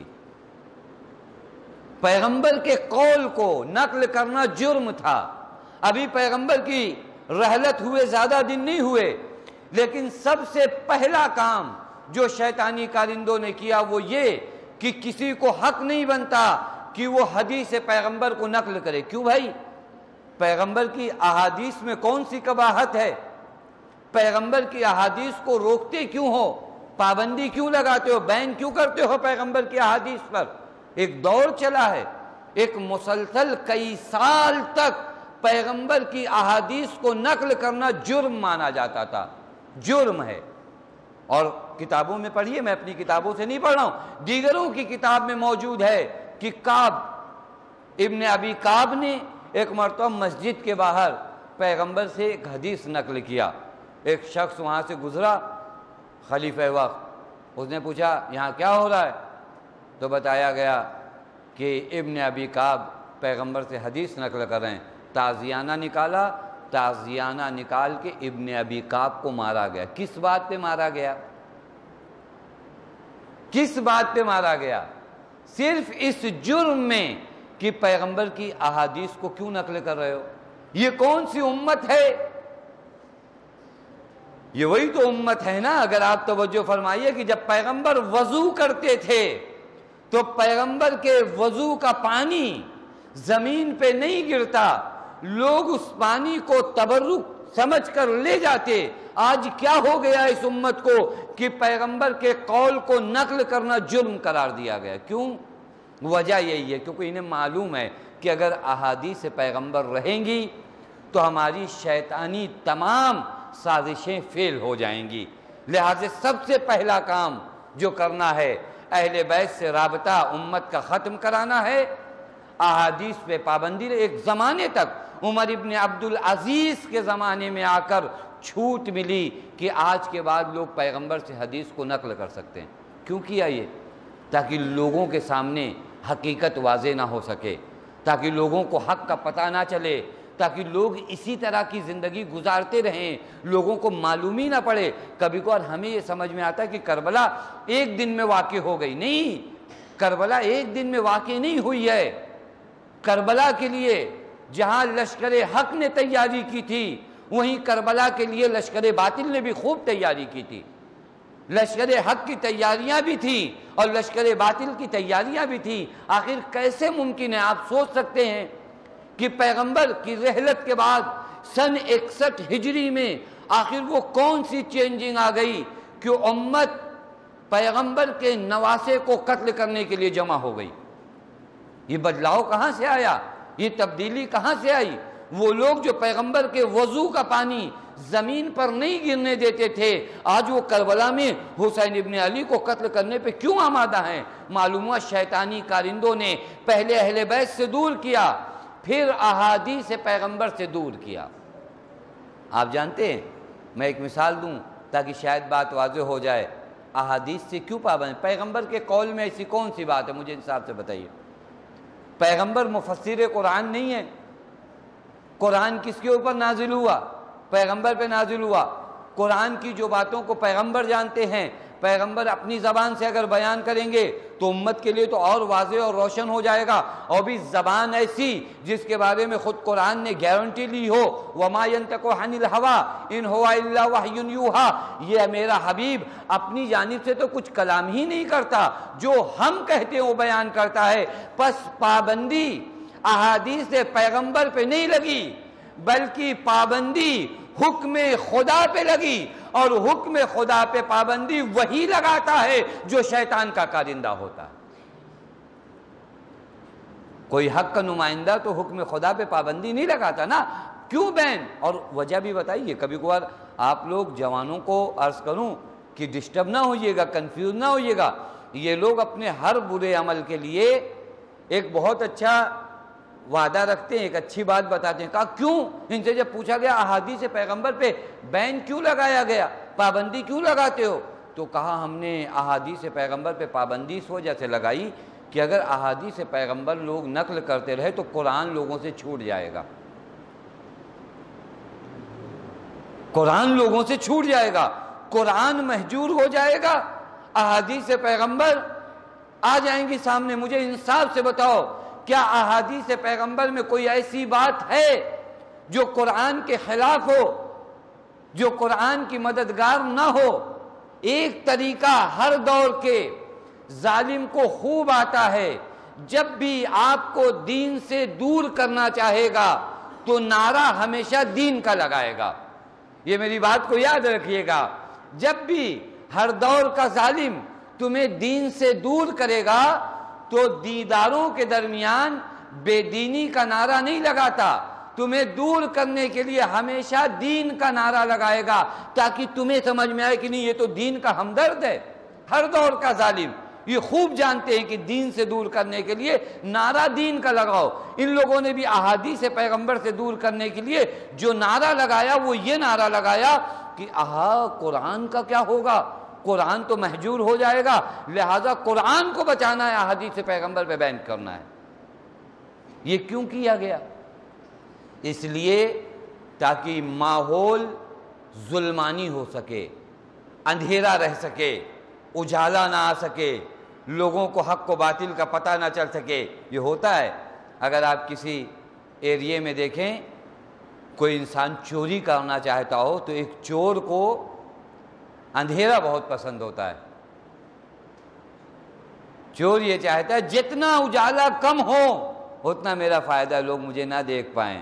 پیغمبر کے قول کو نقل کرنا جرم تھا۔ ابھی پیغمبر کی رحلت ہوئے زیادہ دن نہیں ہوئے، لیکن سب سے پہلا کام جو شیطانی کارندوں نے کیا وہ یہ کہ کسی کو حق نہیں بنتا کہ وہ حدیث پیغمبر کو نقل کرے۔ کیوں بھائی؟ پیغمبر کی احادیث میں کون سی قباحت ہے؟ پیغمبر کی احادیث کو روکتے کیوں ہو؟ پابندی کیوں لگاتے ہو؟ بین کیوں کرتے ہو پیغمبر کی احادیث پر؟ ایک دور چلا ہے، ایک مسلسل کئی سال تک پیغمبر کی احادیث کو نقل کرنا جرم مانا جاتا تھا، جرم ہے۔ اور کتابوں میں پڑھیے، میں اپنی کتابوں سے نہیں پڑھ رہا ہوں، دیگروں کی کتاب میں موجود ہے کہ کعب ابن ابی کعب نے ایک مرتبہ مسجد کے باہر پیغمبر سے ایک حدیث نقل کیا۔ ایک شخص وہاں سے گزرا، خلیفہ وقت، اس نے پوچھا یہاں کیا ہو رہا ہے؟ تو بتایا گیا کہ ابن ابی کعب پیغمبر سے حدیث نقل کر رہے ہیں۔ تعزیانہ نکالا، تعزیانہ نکال کے ابن ابی کعب کو مارا گیا۔ کس بات پہ مارا گیا؟ کس بات پہ مارا گیا؟ صرف اس جرم میں کہ پیغمبر کی احادیث کو کیوں نقل کر رہے ہو؟ یہ کون سی امت ہے؟ یہ وہی تو امت ہے نا۔ اگر آپ توجہ فرمائیے کہ جب پیغمبر وضو کرتے تھے تو پیغمبر کے وضو کا پانی زمین پہ نہیں گرتا، لوگ اس پانی کو تبرک سمجھ کر لے جاتے۔ آج کیا ہو گیا اس امت کو کہ پیغمبر کے قول کو نقل کرنا جرم قرار دیا گیا؟ کیوں؟ وجہ یہی ہے کیونکہ انہیں معلوم ہے کہ اگر احادیث پیغمبر رہیں گی تو ہماری شیطانی تمام سازشیں فیل ہو جائیں گی۔ لہذا سب سے پہلا کام جو کرنا ہے اہل بیت سے رابطہ امت کا ختم کرانا ہے، احادیث پہ پابندی رہے۔ ایک زمانے تک عمر ابن عبدالعزیز کے زمانے میں آ کر چھوٹ ملی کہ آج کے بعد لوگ پیغمبر سے حدیث کو نقل کر سکتے ہیں۔ کیوں کیا یہ؟ تاکہ لوگوں کے سامنے حقیقت واضح نہ ہو سکے، تاکہ لوگوں کو حق کا پتہ نہ چلے، تاکہ لوگ اسی طرح کی زندگی گزارتے رہیں، لوگوں کو معلوم ہی نہ پڑے۔ کبھی کبھار ہمیں یہ سمجھ میں آتا ہے کہ کربلا ایک دن میں واقع ہو گئی، نہیں، کربلا ایک دن میں واقع نہیں ہوئی ہے۔ کربلا کے لیے جہاں لشکر حق نے تیاری کی تھی، وہیں کربلا کے لیے لشکر باطل نے بھی خوب تیاری کی تھی۔ لشکر حق کی تیاریاں بھی تھیں اور لشکر باطل کی تیاریاں بھی تھیں۔ آخر کیسے ممکن ہے؟ آپ سوچ سکتے ہیں کہ پیغمبر کی رحلت کے بعد سن اکسٹھ ہجری میں آخر وہ کون سی چینجنگ آ گئی کہ امت پیغمبر کے نواسے کو قتل کرنے کے لیے جمع ہو گئی؟ یہ بدلاؤ کہاں سے آیا؟ یہ تبدیلی کہاں سے آئی؟ وہ لوگ جو پیغمبر کے وضو کا پانی زمین پر نہیں گرنے دیتے تھے، آج وہ کربلا میں حسین ابن علی کو قتل کرنے پہ کیوں آمادہ ہیں؟ معلوم ہوا شیطانی کارندوں نے پہلے اہل بیت سے دور کیا، پھر احادیث پیغمبر سے دور کیا۔ آپ جانتے ہیں، میں ایک مثال دوں تاکہ شاید بات واضح ہو جائے، احادیث سے کیوں پابند؟ پیغمبر کے قول میں ایسی کون سی بات ہے؟ مجھے انصاف سے بتائیے۔ پیغمبر مفسر قرآن نہیں ہے۔ قرآن کس کے اوپر نازل ہوا؟ پیغمبر پہ نازل ہوا۔ قرآن کی جو باتوں کو پیغمبر جانتے ہیں، پیغمبر اپنی زبان سے اگر بیان کریں گے تو امت کے لیے تو اور واضح اور روشن ہو جائے گا، اور بھی زبان ایسی جس کے بارے میں خود قرآن نے گارنٹی لی ہو، وَمَا يَنْتَقُ عَنِ الْهَوَىٰ إِنْ هُوَ إِلَّا وَحْيٌ يُوحَىٰ، یہ میرا حبیب اپنی جانب سے تو کچھ کلام ہی نہیں کرتا، جو ہم کہتے ہیں وہ بیان کرتا ہے۔ پس پابندی احادیث پیغمبر پہ نہیں لگی، بلکہ پابندی حکم خدا پہ لگی، اور حکم خدا پہ پابندی وہی لگاتا ہے جو شیطان کا کارندہ ہوتا ہے۔ کوئی حق کا نمائندہ تو حکم خدا پہ پابندی نہیں لگاتا نا، کیوں بین؟ اور وجہ بھی بتائیے۔ کبھی کبھار آپ لوگ جوانوں کو عرض کروں کہ ڈسٹرب نہ ہوئیے گا، کنفیوز نہ ہوئیے گا، یہ لوگ اپنے ہر برے عمل کے لیے ایک بہت اچھا وعدہ رکھتے ہیں، ایک اچھی بات بتاتے ہیں۔ کہا کیوں؟ ان سے جب پوچھا گیا احادیث پیغمبر پہ بین کیوں لگایا گیا، پابندی کیوں لگاتے ہو، تو کہا ہم نے احادیث پیغمبر پہ پابندی اس وجہ سے لگائی کہ اگر احادیث پیغمبر لوگ نقل کرتے رہے تو قرآن لوگوں سے چھوٹ جائے گا، قرآن لوگوں سے چھوٹ جائے گا، قرآن محجور ہو جائے گا، احادیث پیغمبر آ جائیں گی سامنے۔ مجھے انصاف سے بتاؤ، کیا احادیث پیغمبر میں کوئی ایسی بات ہے جو قرآن کے خلاف ہو، جو قرآن کی مددگار نہ ہو؟ ایک طریقہ ہر دور کے ظالم کو خوب آتا ہے، جب بھی آپ کو دین سے دور کرنا چاہے گا تو نعرہ ہمیشہ دین کا لگائے گا۔ یہ میری بات کو یاد رکھیے گا، جب بھی ہر دور کا ظالم تمہیں دین سے دور کرے گا تو دیداروں کے درمیان بے دینی کا نعرہ نہیں لگاتا، تمہیں دور کرنے کے لیے ہمیشہ دین کا نعرہ لگائے گا، تاکہ تمہیں سمجھ میں آئے کہ نہیں، یہ تو دین کا ہمدرد ہے۔ ہر دور کا ظالم یہ خوب جانتے ہیں کہ دین سے دور کرنے کے لیے نعرہ دین کا لگاؤ۔ ان لوگوں نے بھی احادیث پیغمبر سے دور کرنے کے لیے جو نعرہ لگایا وہ یہ نعرہ لگایا کہ آہا قرآن کا کیا ہوگا، قرآن تو محجور ہو جائے گا، لہذا قرآن کو بچانا ہے، احادیث پیغمبر پہ بین کرنا ہے۔ یہ کیوں کیا گیا؟ اس لیے تاکہ ماحول ظلمانی ہو سکے، اندھیرا رہ سکے، اجالا نہ آ سکے، لوگوں کو حق و باطل کا پتہ نہ چل سکے۔ یہ ہوتا ہے، اگر آپ کسی ایریے میں دیکھیں کوئی انسان چوری کرنا چاہتا ہو تو ایک چور کو اندھیرا بہت پسند ہوتا ہے، چور یہ چاہتا ہے جتنا اجالا کم ہو اتنا میرا فائدہ، لوگ مجھے نہ دیکھ پائیں،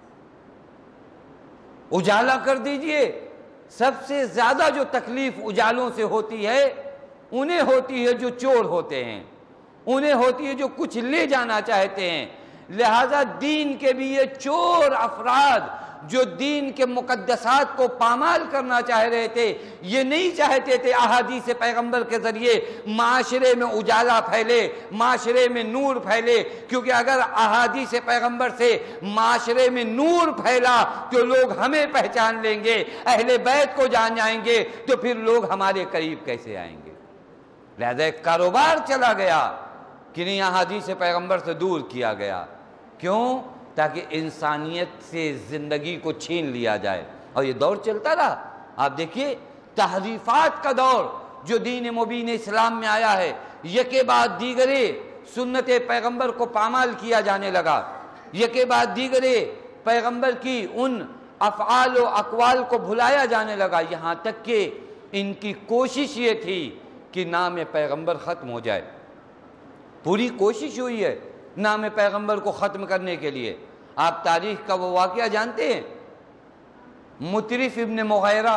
اجالا کر دیجئے۔ سب سے زیادہ جو تکلیف اجالوں سے ہوتی ہے انہیں ہوتی ہے جو چور ہوتے ہیں، انہیں ہوتی ہے جو کچھ لے جانا چاہتے ہیں۔ لہذا دین کے بھی یہ چور افراد جو دین کے مقدسات کو پامال کرنا چاہ رہے تھے، یہ نہیں چاہتے تھے احادیث پیغمبر کے ذریعے معاشرے میں اجالا پھیلے، معاشرے میں نور پھیلے، کیونکہ اگر احادیث پیغمبر سے معاشرے میں نور پھیلا تو لوگ ہمیں پہچان لیں گے، اہل بیت کو جان جائیں گے، تو پھر لوگ ہمارے قریب کیسے آئیں گے؟ لہذا ایک کاروبار چلا گیا کہ نہیں، احادیث پیغمبر سے دور کیا گیا۔ کیوں؟ تاکہ انسانیت سے زندگی کو چھین لیا جائے، اور یہ دور چلتا رہا۔ آپ دیکھیے تحریفات کا دور جو دین مبین اسلام میں آیا ہے، یکے بعد دیگرے سنت پیغمبر کو پامال کیا جانے لگا، یکے بعد دیگرے پیغمبر کی ان افعال و اقوال کو بھلایا جانے لگا، یہاں تک کہ ان کی کوشش یہ تھی کہ نام پیغمبر ختم ہو جائے۔ پوری کوشش ہوئی ہے نام پیغمبر کو ختم کرنے کے لیے۔ آپ تاریخ کا وہ واقعہ جانتے ہیں؟ مطرف ابن مغیرہ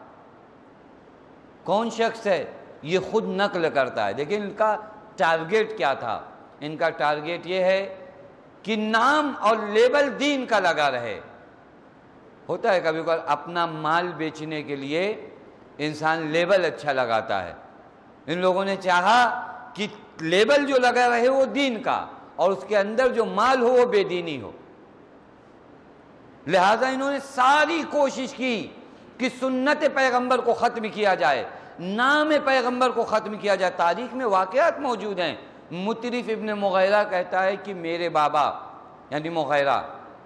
کون شخص ہے؟ یہ خود نقل کرتا ہے، لیکن ان کا ٹارگیٹ کیا تھا؟ ان کا ٹارگیٹ یہ ہے کہ نام اور لیبل دین کا لگا رہے۔ ہوتا ہے کبھی کبھی اپنا مال بیچنے کے لیے انسان لیبل اچھا لگاتا ہے، ان لوگوں نے چاہا کہ لیبل جو لگا رہے وہ دین کا، اور اس کے اندر جو مال ہو وہ بے دینی ہو۔ لہذا انہوں نے ساری کوشش کی کہ سنت پیغمبر کو ختم کیا جائے، نام پیغمبر کو ختم کیا جائے۔ تاریخ میں واقعات موجود ہیں۔ مطرف ابن مغیرہ کہتا ہے کہ میرے بابا یعنی مغیرہ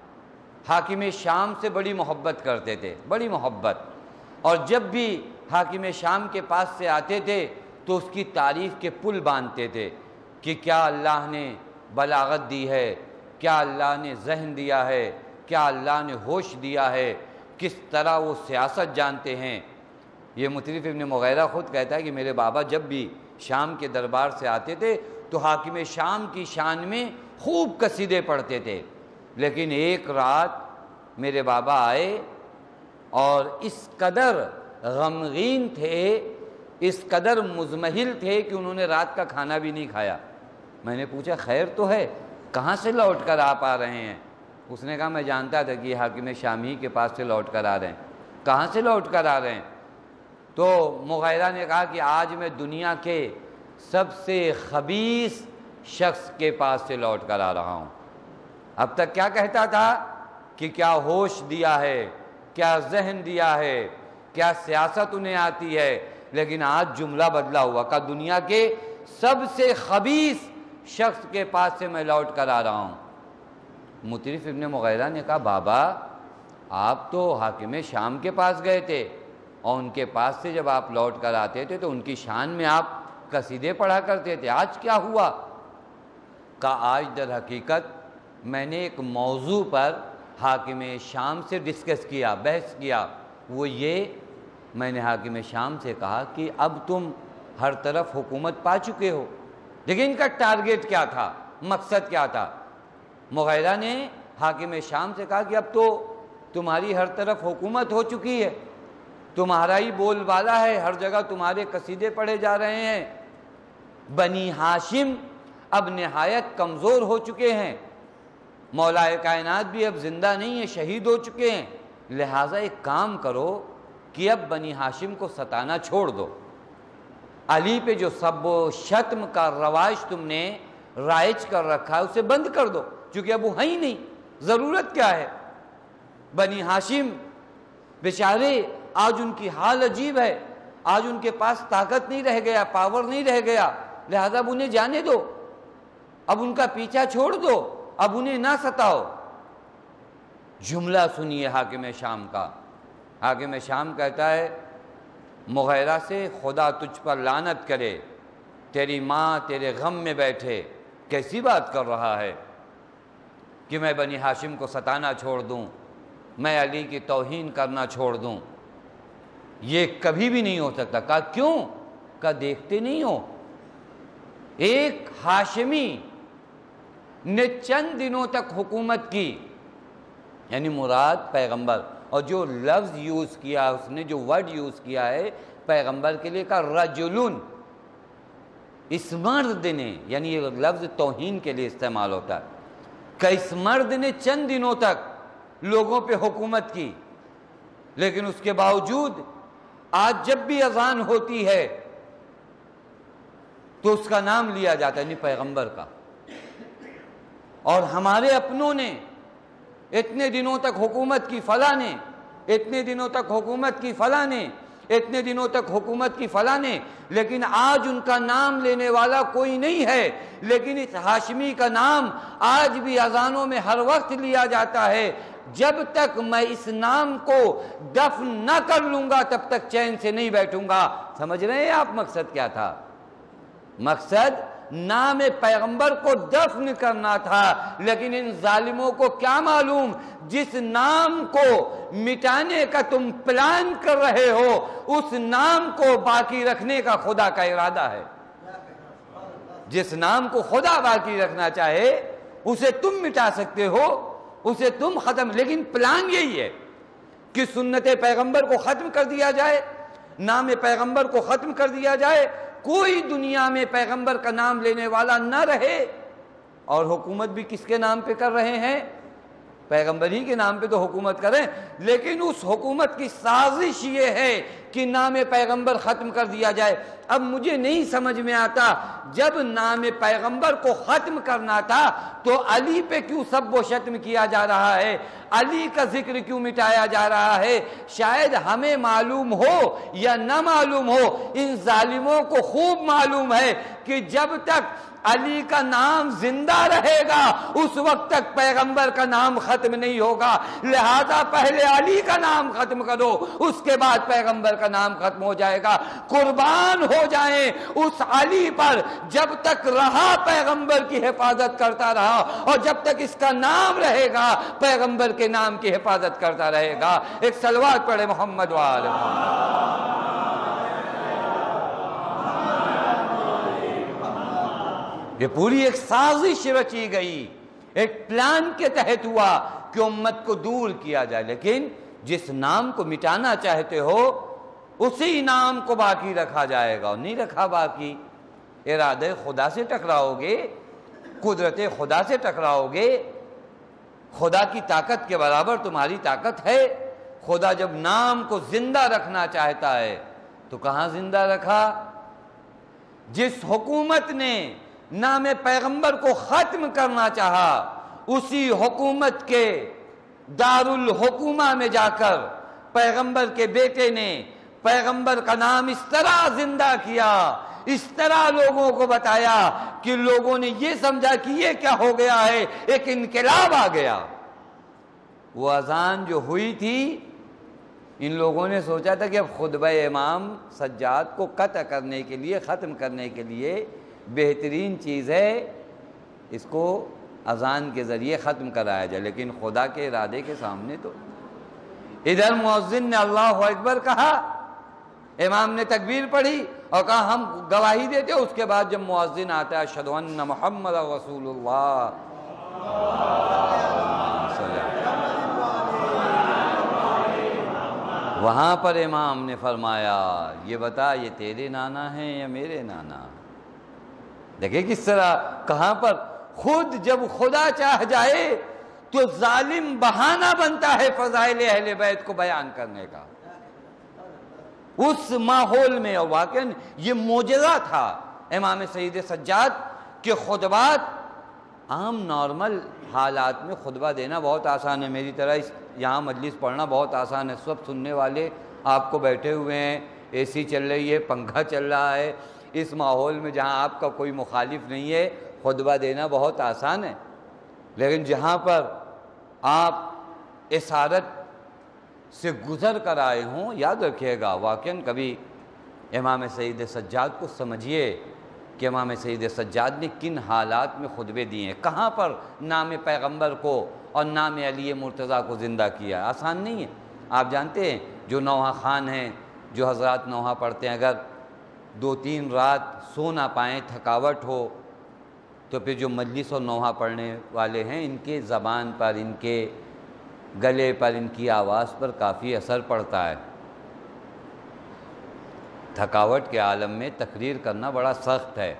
حاکم شام سے بڑی محبت کرتے تھے، بڑی محبت، اور جب بھی حاکم شام کے پاس سے آتے تھے تو اس کی تعریف کے پل باندھتے تھے کہ کیا اللہ نے بلاغت دی ہے، کیا اللہ نے ذہن دیا ہے، کیا اللہ نے ہوش دیا ہے، کس طرح وہ سیاست جانتے ہیں۔ یہ مطرف ابن مغیرہ خود کہتا ہے کہ میرے بابا جب بھی شام کے دربار سے آتے تھے تو حاکم شام کی شان میں خوب قصیدے پڑھتے تھے، لیکن ایک رات میرے بابا آئے اور اس قدر غمگین تھے، اس قدر مزمحل تھے کہ انہوں نے رات کا کھانا بھی نہیں کھایا۔ میں نے پوچھا خیر تو ہے، کہاں سے لوٹ کر آپ آ رہے ہیں؟ اس نے کہا میں جانتا تھا کہ حاکم شامی کے پاس سے لوٹ کر آ رہے ہیں۔ کہاں سے لوٹ کر آ رہے ہیں؟ تو مغیرہ نے کہا کہ آج میں دنیا کے سب سے خبیث شخص کے پاس سے لوٹ کر آ رہا ہوں۔ اب تک کیا کہتا تھا کہ کیا ہوش دیا ہے، کیا ذہن دیا ہے، کیا سیاست انہیں آتی ہے، لیکن آج جملہ بدلا ہوا کہ دنیا کے سب سے خبیث شخص کے پاس سے میں لوٹ کر آ رہا ہوں۔ مطرف ابن مغیرہ نے کہا بابا آپ تو حاکم شام کے پاس گئے تھے، اور ان کے پاس سے جب آپ لوٹ کر آتے تھے تو ان کی شان میں آپ قصیدے پڑھا کرتے تھے، آج کیا ہوا؟ کہا آج در حقیقت میں نے ایک موضوع پر حاکم شام سے ڈسکس کیا، بحث کیا، وہ یہ میں نے حاکم شام سے کہا کہ اب تم ہر طرف حکومت پا چکے ہو، لیکن ان کا ٹارگیٹ کیا تھا، مقصد کیا تھا؟ مغیرہ نے حاکم شام سے کہا کہ اب تو تمہاری ہر طرف حکومت ہو چکی ہے، تمہارا ہی بول بالا ہے، ہر جگہ تمہارے قصیدے پڑھے جا رہے ہیں، بنی ہاشم اب نہایت کمزور ہو چکے ہیں، مولا کائنات بھی اب زندہ نہیں ہے، شہید ہو چکے ہیں، لہٰذا ایک کام کرو کہ اب بنی ہاشم کو ستانا چھوڑ دو، علی پہ جو سب و شتم کا رواج تم نے رائج کر رکھا ہے اسے بند کر دو، چونکہ اب وہ ہے ہی نہیں، ضرورت کیا ہے؟ بنی ہاشم بیچارے آج ان کی حال عجیب ہے، آج ان کے پاس طاقت نہیں رہ گیا، پاور نہیں رہ گیا، لہذا اب انہیں جانے دو، اب ان کا پیچھا چھوڑ دو، اب انہیں نہ ستاؤ۔ جملہ سنیے حاکم شام کا۔ حاکم شام کہتا ہے مغیرہ سے خدا تجھ پر لعنت کرے، تیری ماں تیرے غم میں بیٹھے، کیسی بات کر رہا ہے کہ میں بنی ہاشم کو ستانا چھوڑ دوں، میں علی کی توہین کرنا چھوڑ دوں، یہ کبھی بھی نہیں ہو سکتا۔ کہا کیوں؟ کہا دیکھتے نہیں ہو ایک ہاشمی نے چند دنوں تک حکومت کی، یعنی مراد پیغمبر، اور جو لفظ یوز کیا اس نے، جو ورڈ یوز کیا ہے پیغمبر کے لیے، کہا رجلن، اس مرد نے، یعنی یہ لفظ توہین کے لیے استعمال ہوتا ہے، کہ اس مرد نے چند دنوں تک لوگوں پہ حکومت کی، لیکن اس کے باوجود آج جب بھی اذان ہوتی ہے تو اس کا نام لیا جاتا ہے، نہیں پیغمبر کا۔ اور ہمارے اپنوں نے اتنے دنوں تک حکومت کی فلاں نے، اتنے دنوں تک حکومت کی فلاں نے، اتنے دنوں تک حکومت کی فلاں نے، لیکن آج ان کا نام لینے والا کوئی نہیں ہے، لیکن اس ہاشمی کا نام آج بھی اذانوں میں ہر وقت لیا جاتا ہے۔ جب تک میں اس نام کو دفن نہ کر لوں گا تب تک چین سے نہیں بیٹھوں گا۔ سمجھ رہے ہیں آپ مقصد کیا تھا؟ مقصد نام پیغمبر کو دفن کرنا تھا، لیکن ان ظالموں کو کیا معلوم جس نام کو مٹانے کا تم پلان کر رہے ہو اس نام کو باقی رکھنے کا خدا کا ارادہ ہے۔ جس نام کو خدا باقی رکھنا چاہے اسے تم مٹا سکتے ہو، اسے تم ختم، لیکن پلان یہی ہے کہ سنت پیغمبر کو ختم کر دیا جائے، نام پیغمبر کو ختم کر دیا جائے، کوئی دنیا میں پیغمبر کا نام لینے والا نہ رہے۔ اور حکومت بھی کس کے نام پہ کر رہے ہیں؟ پیغمبر ہی کے نام پہ تو حکومت کریں، لیکن اس حکومت کی سازش یہ ہے کہ نام پیغمبر ختم کر دیا جائے۔ اب مجھے نہیں سمجھ میں آتا، جب نام پیغمبر کو ختم کرنا تھا تو علی پہ کیوں سب و شتم کیا جا رہا ہے؟ علی کا ذکر کیوں مٹایا جا رہا ہے؟ شاید ہمیں معلوم ہو یا نہ معلوم ہو، ان ظالموں کو خوب معلوم ہے کہ جب تک علی کا نام زندہ رہے گا اس وقت تک پیغمبر کا نام ختم نہیں ہوگا، لہذا پہلے علی کا نام ختم کرو، اس کے بعد پیغمبر کا نام ختم ہو جائے گا۔ قربان ہو جائیں اس علی پر، جب تک رہا پیغمبر کی حفاظت کرتا رہا، اور جب تک اس کا نام رہے گا پیغمبر کے نام کی حفاظت کرتا رہے گا۔ ایک صلوات پڑھے محمد وآل محمد۔ یہ پوری ایک سازش رچی گئی، ایک پلان کے تحت ہوا کہ امت کو دور کیا جائے، لیکن جس نام کو مٹانا چاہتے ہو اسی نام کو باقی رکھا جائے گا، اور نہیں رکھا باقی، ارادے خدا سے ٹکراؤ گے، قدرت خدا سے ٹکراؤ گے۔ خدا کی طاقت کے برابر تمہاری طاقت ہے۔ خدا جب نام کو زندہ رکھنا چاہتا ہے تو کہاں زندہ رکھا؟ جس حکومت نے نام پیغمبر کو ختم کرنا چاہا اسی حکومت کے دارالحکومہ میں جا کر پیغمبر کے بیٹے نے پیغمبر کا نام اس طرح زندہ کیا، اس طرح لوگوں کو بتایا کہ لوگوں نے یہ سمجھا کہ یہ کیا ہو گیا ہے، ایک انقلاب آ گیا۔ وہ اذان جو ہوئی تھی ان لوگوں نے سوچا تھا کہ اب خطبہ امام سجاد کو قطع کرنے کے لیے، ختم کرنے کے لیے بہترین چیز ہے اس کو اذان کے ذریعے ختم کرایا جائے، لیکن خدا کے ارادے کے سامنے تو ادھر مؤذن نے اللہ اکبر کہا، امام نے تکبیر پڑھی اور کہا ہم گواہی دیتے، اس کے بعد جب مؤذن آتا ہے اشہد ان محمد رسول اللہ، وہاں پر امام نے فرمایا یہ بتا یہ تیرے نانا ہیں یا میرے نانا؟ دیکھیں کس طرح، کہاں پر خود جب خدا چاہ جائے تو ظالم بہانہ بنتا ہے فضائل اہل بیت کو بیان کرنے کا اس ماحول میں۔ اور واقعاً یہ معجزہ تھا امام سید سجاد کہ خطبات عام نارمل حالات میں خطبہ دینا بہت آسان ہے، میری طرح اس یہاں مجلس پڑھنا بہت آسان ہے، سب سننے والے آپ کو بیٹھے ہوئے ہیں، اے سی چل رہی ہے، پنکھا چل رہا ہے، اس ماحول میں جہاں آپ کا کوئی مخالف نہیں ہے خطبہ دینا بہت آسان ہے۔ لیکن جہاں پر آپ اسارت سے گزر کر آئے ہوں، یاد رکھیے گا واقعاً کبھی امام سید سجاد کو سمجھیے کہ امام سید سجاد نے کن حالات میں خطبے دیے ہیں، کہاں پر نام پیغمبر کو اور نام علی مرتضیٰ کو زندہ کیا، آسان نہیں ہے۔ آپ جانتے ہیں جو نوحہ خان ہیں، جو حضرات نوحہ پڑھتے ہیں، اگر دو تین رات سو نہ پائیں، تھکاوٹ ہو، تو پھر جو مجلس اور نوحہ پڑھنے والے ہیں ان کے زبان پر، ان کے گلے پر، ان کی آواز پر کافی اثر پڑتا ہے۔ تھکاوٹ کے عالم میں تقریر کرنا بڑا سخت ہے،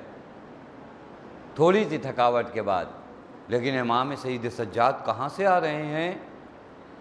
تھوڑی سی تھکاوٹ کے بعد، لیکن امام سید سجاد کہاں سے آ رہے ہیں؟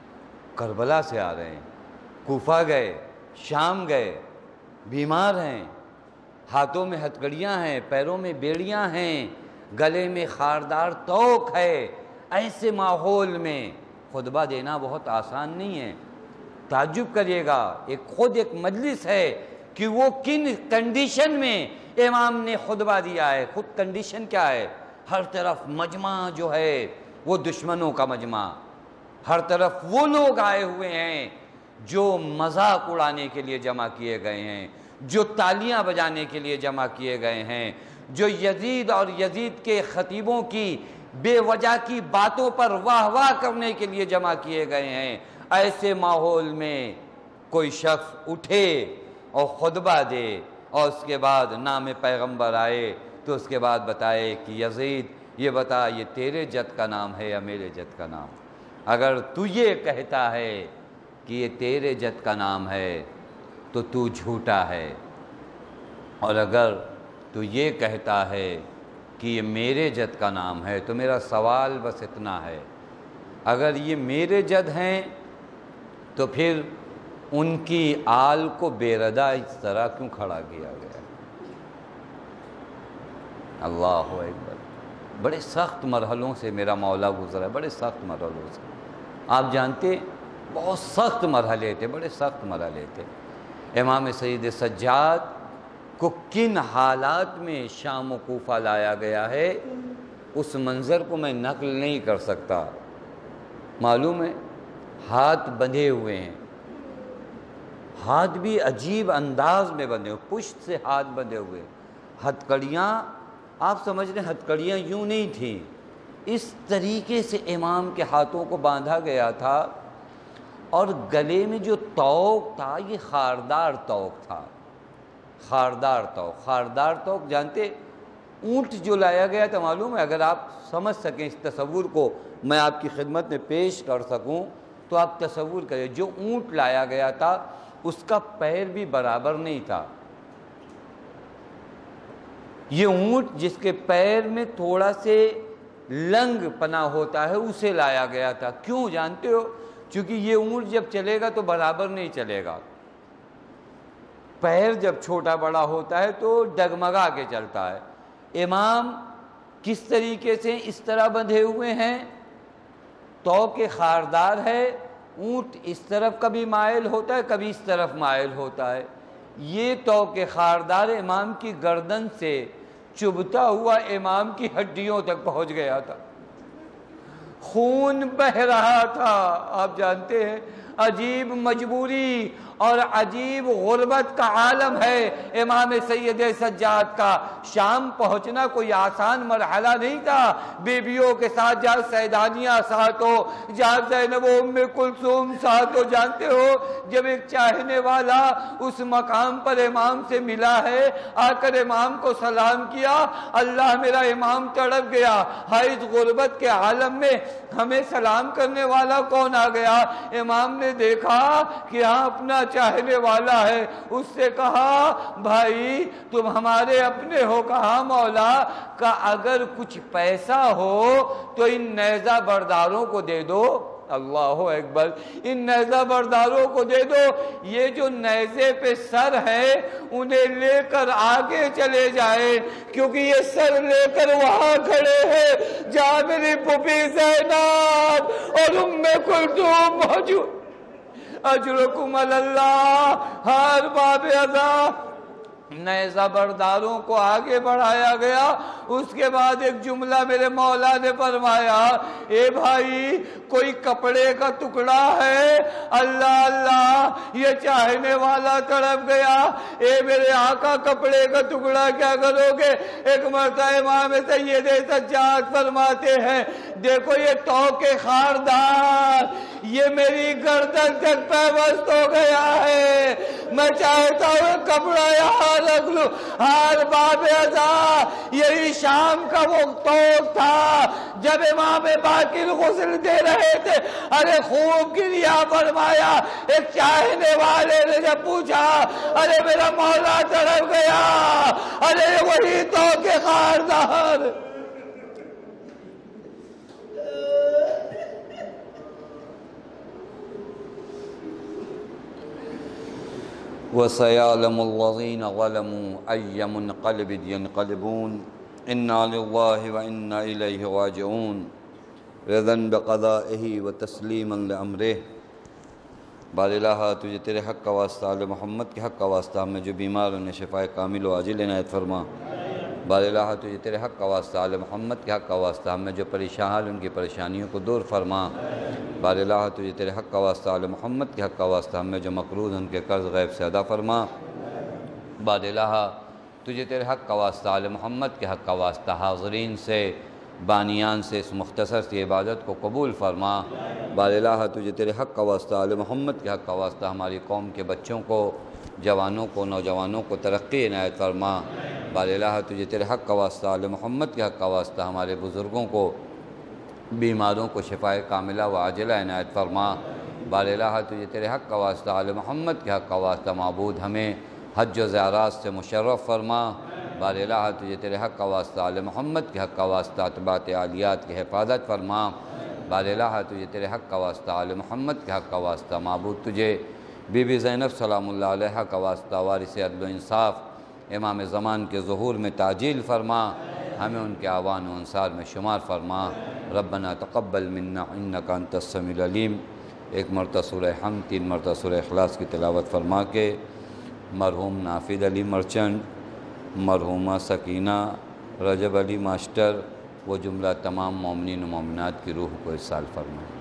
کربلا سے آ رہے ہیں، کوفہ گئے، شام گئے، بیمار ہیں، ہاتھوں میں ہتھکڑیاں ہیں، پیروں میں بیڑیاں ہیں، گلے میں خاردار توق ہے۔ ایسے ماحول میں خطبہ دینا بہت آسان نہیں ہے۔ تعجب کریے گا، ایک خود ایک مجلس ہے کہ وہ کن کنڈیشن میں امام نے خطبہ دیا ہے۔ خود کنڈیشن کیا ہے؟ ہر طرف مجمع جو ہے وہ دشمنوں کا مجمع، ہر طرف وہ لوگ آئے ہوئے ہیں جو مذاق اڑانے کے لیے جمع کیے گئے ہیں، جو تالیاں بجانے کے لیے جمع کیے گئے ہیں، جو یزید اور یزید کے خطیبوں کی بے وجہ کی باتوں پر واہ واہ کرنے کے لیے جمع کیے گئے ہیں۔ ایسے ماحول میں کوئی شخص اٹھے اور خطبہ دے اور اس کے بعد نام پیغمبر آئے تو اس کے بعد بتائے کہ یزید یہ بتا یہ تیرے جد کا نام ہے یا میرے جد کا نام؟ اگر تو یہ کہتا ہے کہ یہ تیرے جد کا نام ہے تو تو جھوٹا ہے، اور اگر تو یہ کہتا ہے کہ یہ میرے جد کا نام ہے تو میرا سوال بس اتنا ہے، اگر یہ میرے جد ہیں تو پھر ان کی آل کو بے ردا اس طرح کیوں کھڑا کیا گیا؟ اللہ اکبر۔ بڑے سخت مرحلوں سے میرا مولا گزرا ہے، بڑے سخت مرحلوں سے، آپ جانتے بہت سخت مرحلے تھے، بڑے سخت مرحلے تھے۔ امام سید سجاد کو کن حالات میں شام و کوفہ لایا گیا ہے اس منظر کو میں نقل نہیں کر سکتا۔ معلوم ہے ہاتھ بندھے ہوئے ہیں، ہاتھ بھی عجیب انداز میں بندھے ہوئے، پشت سے ہاتھ بندھے ہوئے، ہتھکڑیاں آپ سمجھ رہے ہیں ہتھکڑیاں یوں نہیں تھیں، اس طریقے سے امام کے ہاتھوں کو باندھا گیا تھا، اور گلے میں جو توق تھا یہ خاردار توق تھا، خاردار توق۔ خاردار توق جانتے اونٹ جو لایا گیا تھا، معلوم ہے اگر آپ سمجھ سکیں اس تصور کو میں آپ کی خدمت میں پیش کر سکوں تو آپ تصور کریں، جو اونٹ لایا گیا تھا اس کا پیر بھی برابر نہیں تھا۔ یہ اونٹ جس کے پیر میں تھوڑا سے لنگ پنا ہوتا ہے اسے لایا گیا تھا۔ کیوں جانتے ہو؟ چونکہ یہ اونٹ جب چلے گا تو برابر نہیں چلے گا، پیر جب چھوٹا بڑا ہوتا ہے تو ڈگمگا کے چلتا ہے۔ امام کس طریقے سے اس طرح بندھے ہوئے ہیں؟ توق خاردار ہے، اونٹ اس طرف کبھی مائل ہوتا ہے کبھی اس طرف مائل ہوتا ہے، یہ توق خاردار امام کی گردن سے چبھتا ہوا امام کی ہڈیوں تک پہنچ گیا تھا، خون بہ رہا تھا۔ آپ جانتے ہیں عجیب مجبوری اور عجیب غربت کا عالم ہے امام سید سجاد کا۔ شام پہنچنا کوئی آسان مرحلہ نہیں تھا، بیبیوں کے ساتھ جہاں سیدانیہ ساتھ ہو، جہاں زینب و ام کلثوم ساتھ ہو۔ جانتے ہو جب ایک چاہنے والا اس مقام پر امام سے ملا ہے، آ کر امام کو سلام کیا، اللہ میرا امام تڑپ گیا، ہاں اس غربت کے عالم میں ہمیں سلام کرنے والا کون آ گیا؟ امام نے دیکھا کہ ہاں اپنا چاہنے والا ہے، اس سے کہا بھائی تم ہمارے اپنے ہو؟ کہا مولا کہ اگر کچھ پیسہ ہو تو ان نیزہ برداروں کو دے دو۔ اللہ اکبر، ان نیزہ برداروں کو دے دو، یہ جو نیزے پہ سر ہے انہیں لے کر آگے چلے جائے، کیونکہ یہ سر لے کر وہاں کھڑے ہیں جہاں میری پھوپھی زینب اور ام کلثوم موجود۔ اجرکم اللہ ہر باب ازا۔ نیزہ برداروں کو آگے بڑھایا گیا۔ اس کے بعد ایک جملہ میرے مولا نے فرمایا، اے بھائی کوئی کپڑے کا ٹکڑا ہے؟ اللہ اللہ یہ چاہنے والا تڑپ گیا، اے میرے آقا کپڑے کا ٹکڑا کیا کرو گے؟ ایک مرتبہ امام سید سجاد فرماتے ہیں دیکھو یہ توق خاردار یہ میری گردن تک پیوست ہو گیا ہے، میں چاہتا ہوں کپڑا یہاں رکھ لوں۔ ہر باب ازا یہی شام کا وہ توق تھا جب امام باقر غسل دے رہے تھے، ارے خوب گریا فرمایا۔ ایک چاہنے والے نے جب پوچھا ارے میرا مولا تڑپ گیا، ارے وہی توق خاردار۔ وَسَيَعْلَمُ الَّذِينَ ظَلَمُوا أَيَّ مُنْقَلِبٍ يَنْقَلِبُونَ إِنَّا لِلَّهِ وَإِنَّا إِلَيْهِ رَاجِعُونَ رِضًا بِقَضَائِهِ وَتَسْلِيمًا لِأَمْرِهِ۔ بار الہ تجھے تیرے حق کا واسطہ، آل محمد کے حق کا واسطہ، ہمیں جو بیمار انہیں شفائے کامل و عاجل عنایت فرما۔ بار الہ تجھے تیرے حق کا واسطہ، آل محمد کے حق کا واسطہ، ہمیں جو پریشان حال ان کی پریشانیوں کو دور فرما۔ بار الہ تجھے تیرے حق کا واسطہ، آل محمد کے حق کا واسطہ، ہمیں جو مقروض ان کے قرض غیب سے ادا فرما۔ بار الہ تجھے تیرے حق کا واسطہ، آل محمد کے حق کا واسطہ، حاضرین سے بانیان سے اس مختصر سی عبادت کو قبول فرما۔ بار الہ تجھے تیرے حق کا واسطہ، آل محمد کے حق کا واسطہ، ہماری قوم کے بچوں کو، جوانوں کو، نوجوانوں کو ترقی عنایت فرما۔ بار الہ تجھے تیرے حق کا واسطہ، آل محمد کے حق کا واسطہ، ہمارے بزرگوں کو، بیماروں کو شفائے کاملہ و عاجلہ عنایت فرما۔ بار الہ تجھے تیرے حق کا واسطہ، آل محمد کے حق کا واسطہ، معبود ہمیں حج و زیارات سے مشرف فرما۔ بار الہ تجھے تیرے حق کا واسطہ، آل محمد کے حق کا واسطہ، اتباعِ عالیات کی حفاظت فرما۔ بار الہ تجھے تیرے حق کا واسطہ، آل محمد کے حق کا واسطہ، معبود تجھے بی بی زینب سلام اللہ علیہ کا واسطہ، وارث عدل و انصاف، امام زمان کے ظہور میں تعجیل فرما، ہمیں ان کے اعوان و انصار میں شمار فرما۔ ربنا تقبل منا انک انت السمیع العلیم۔ ایک مرتبہ سورہ حمد، تین مرتبہ سورہ اخلاص کی تلاوت فرما کے مرحوم نافذ علی مرچنٹ، مرحومہ سکینہ، رجب علی ماسٹر و جملہ تمام مومنین و مومنات کی روح کو ارسال فرمائیں۔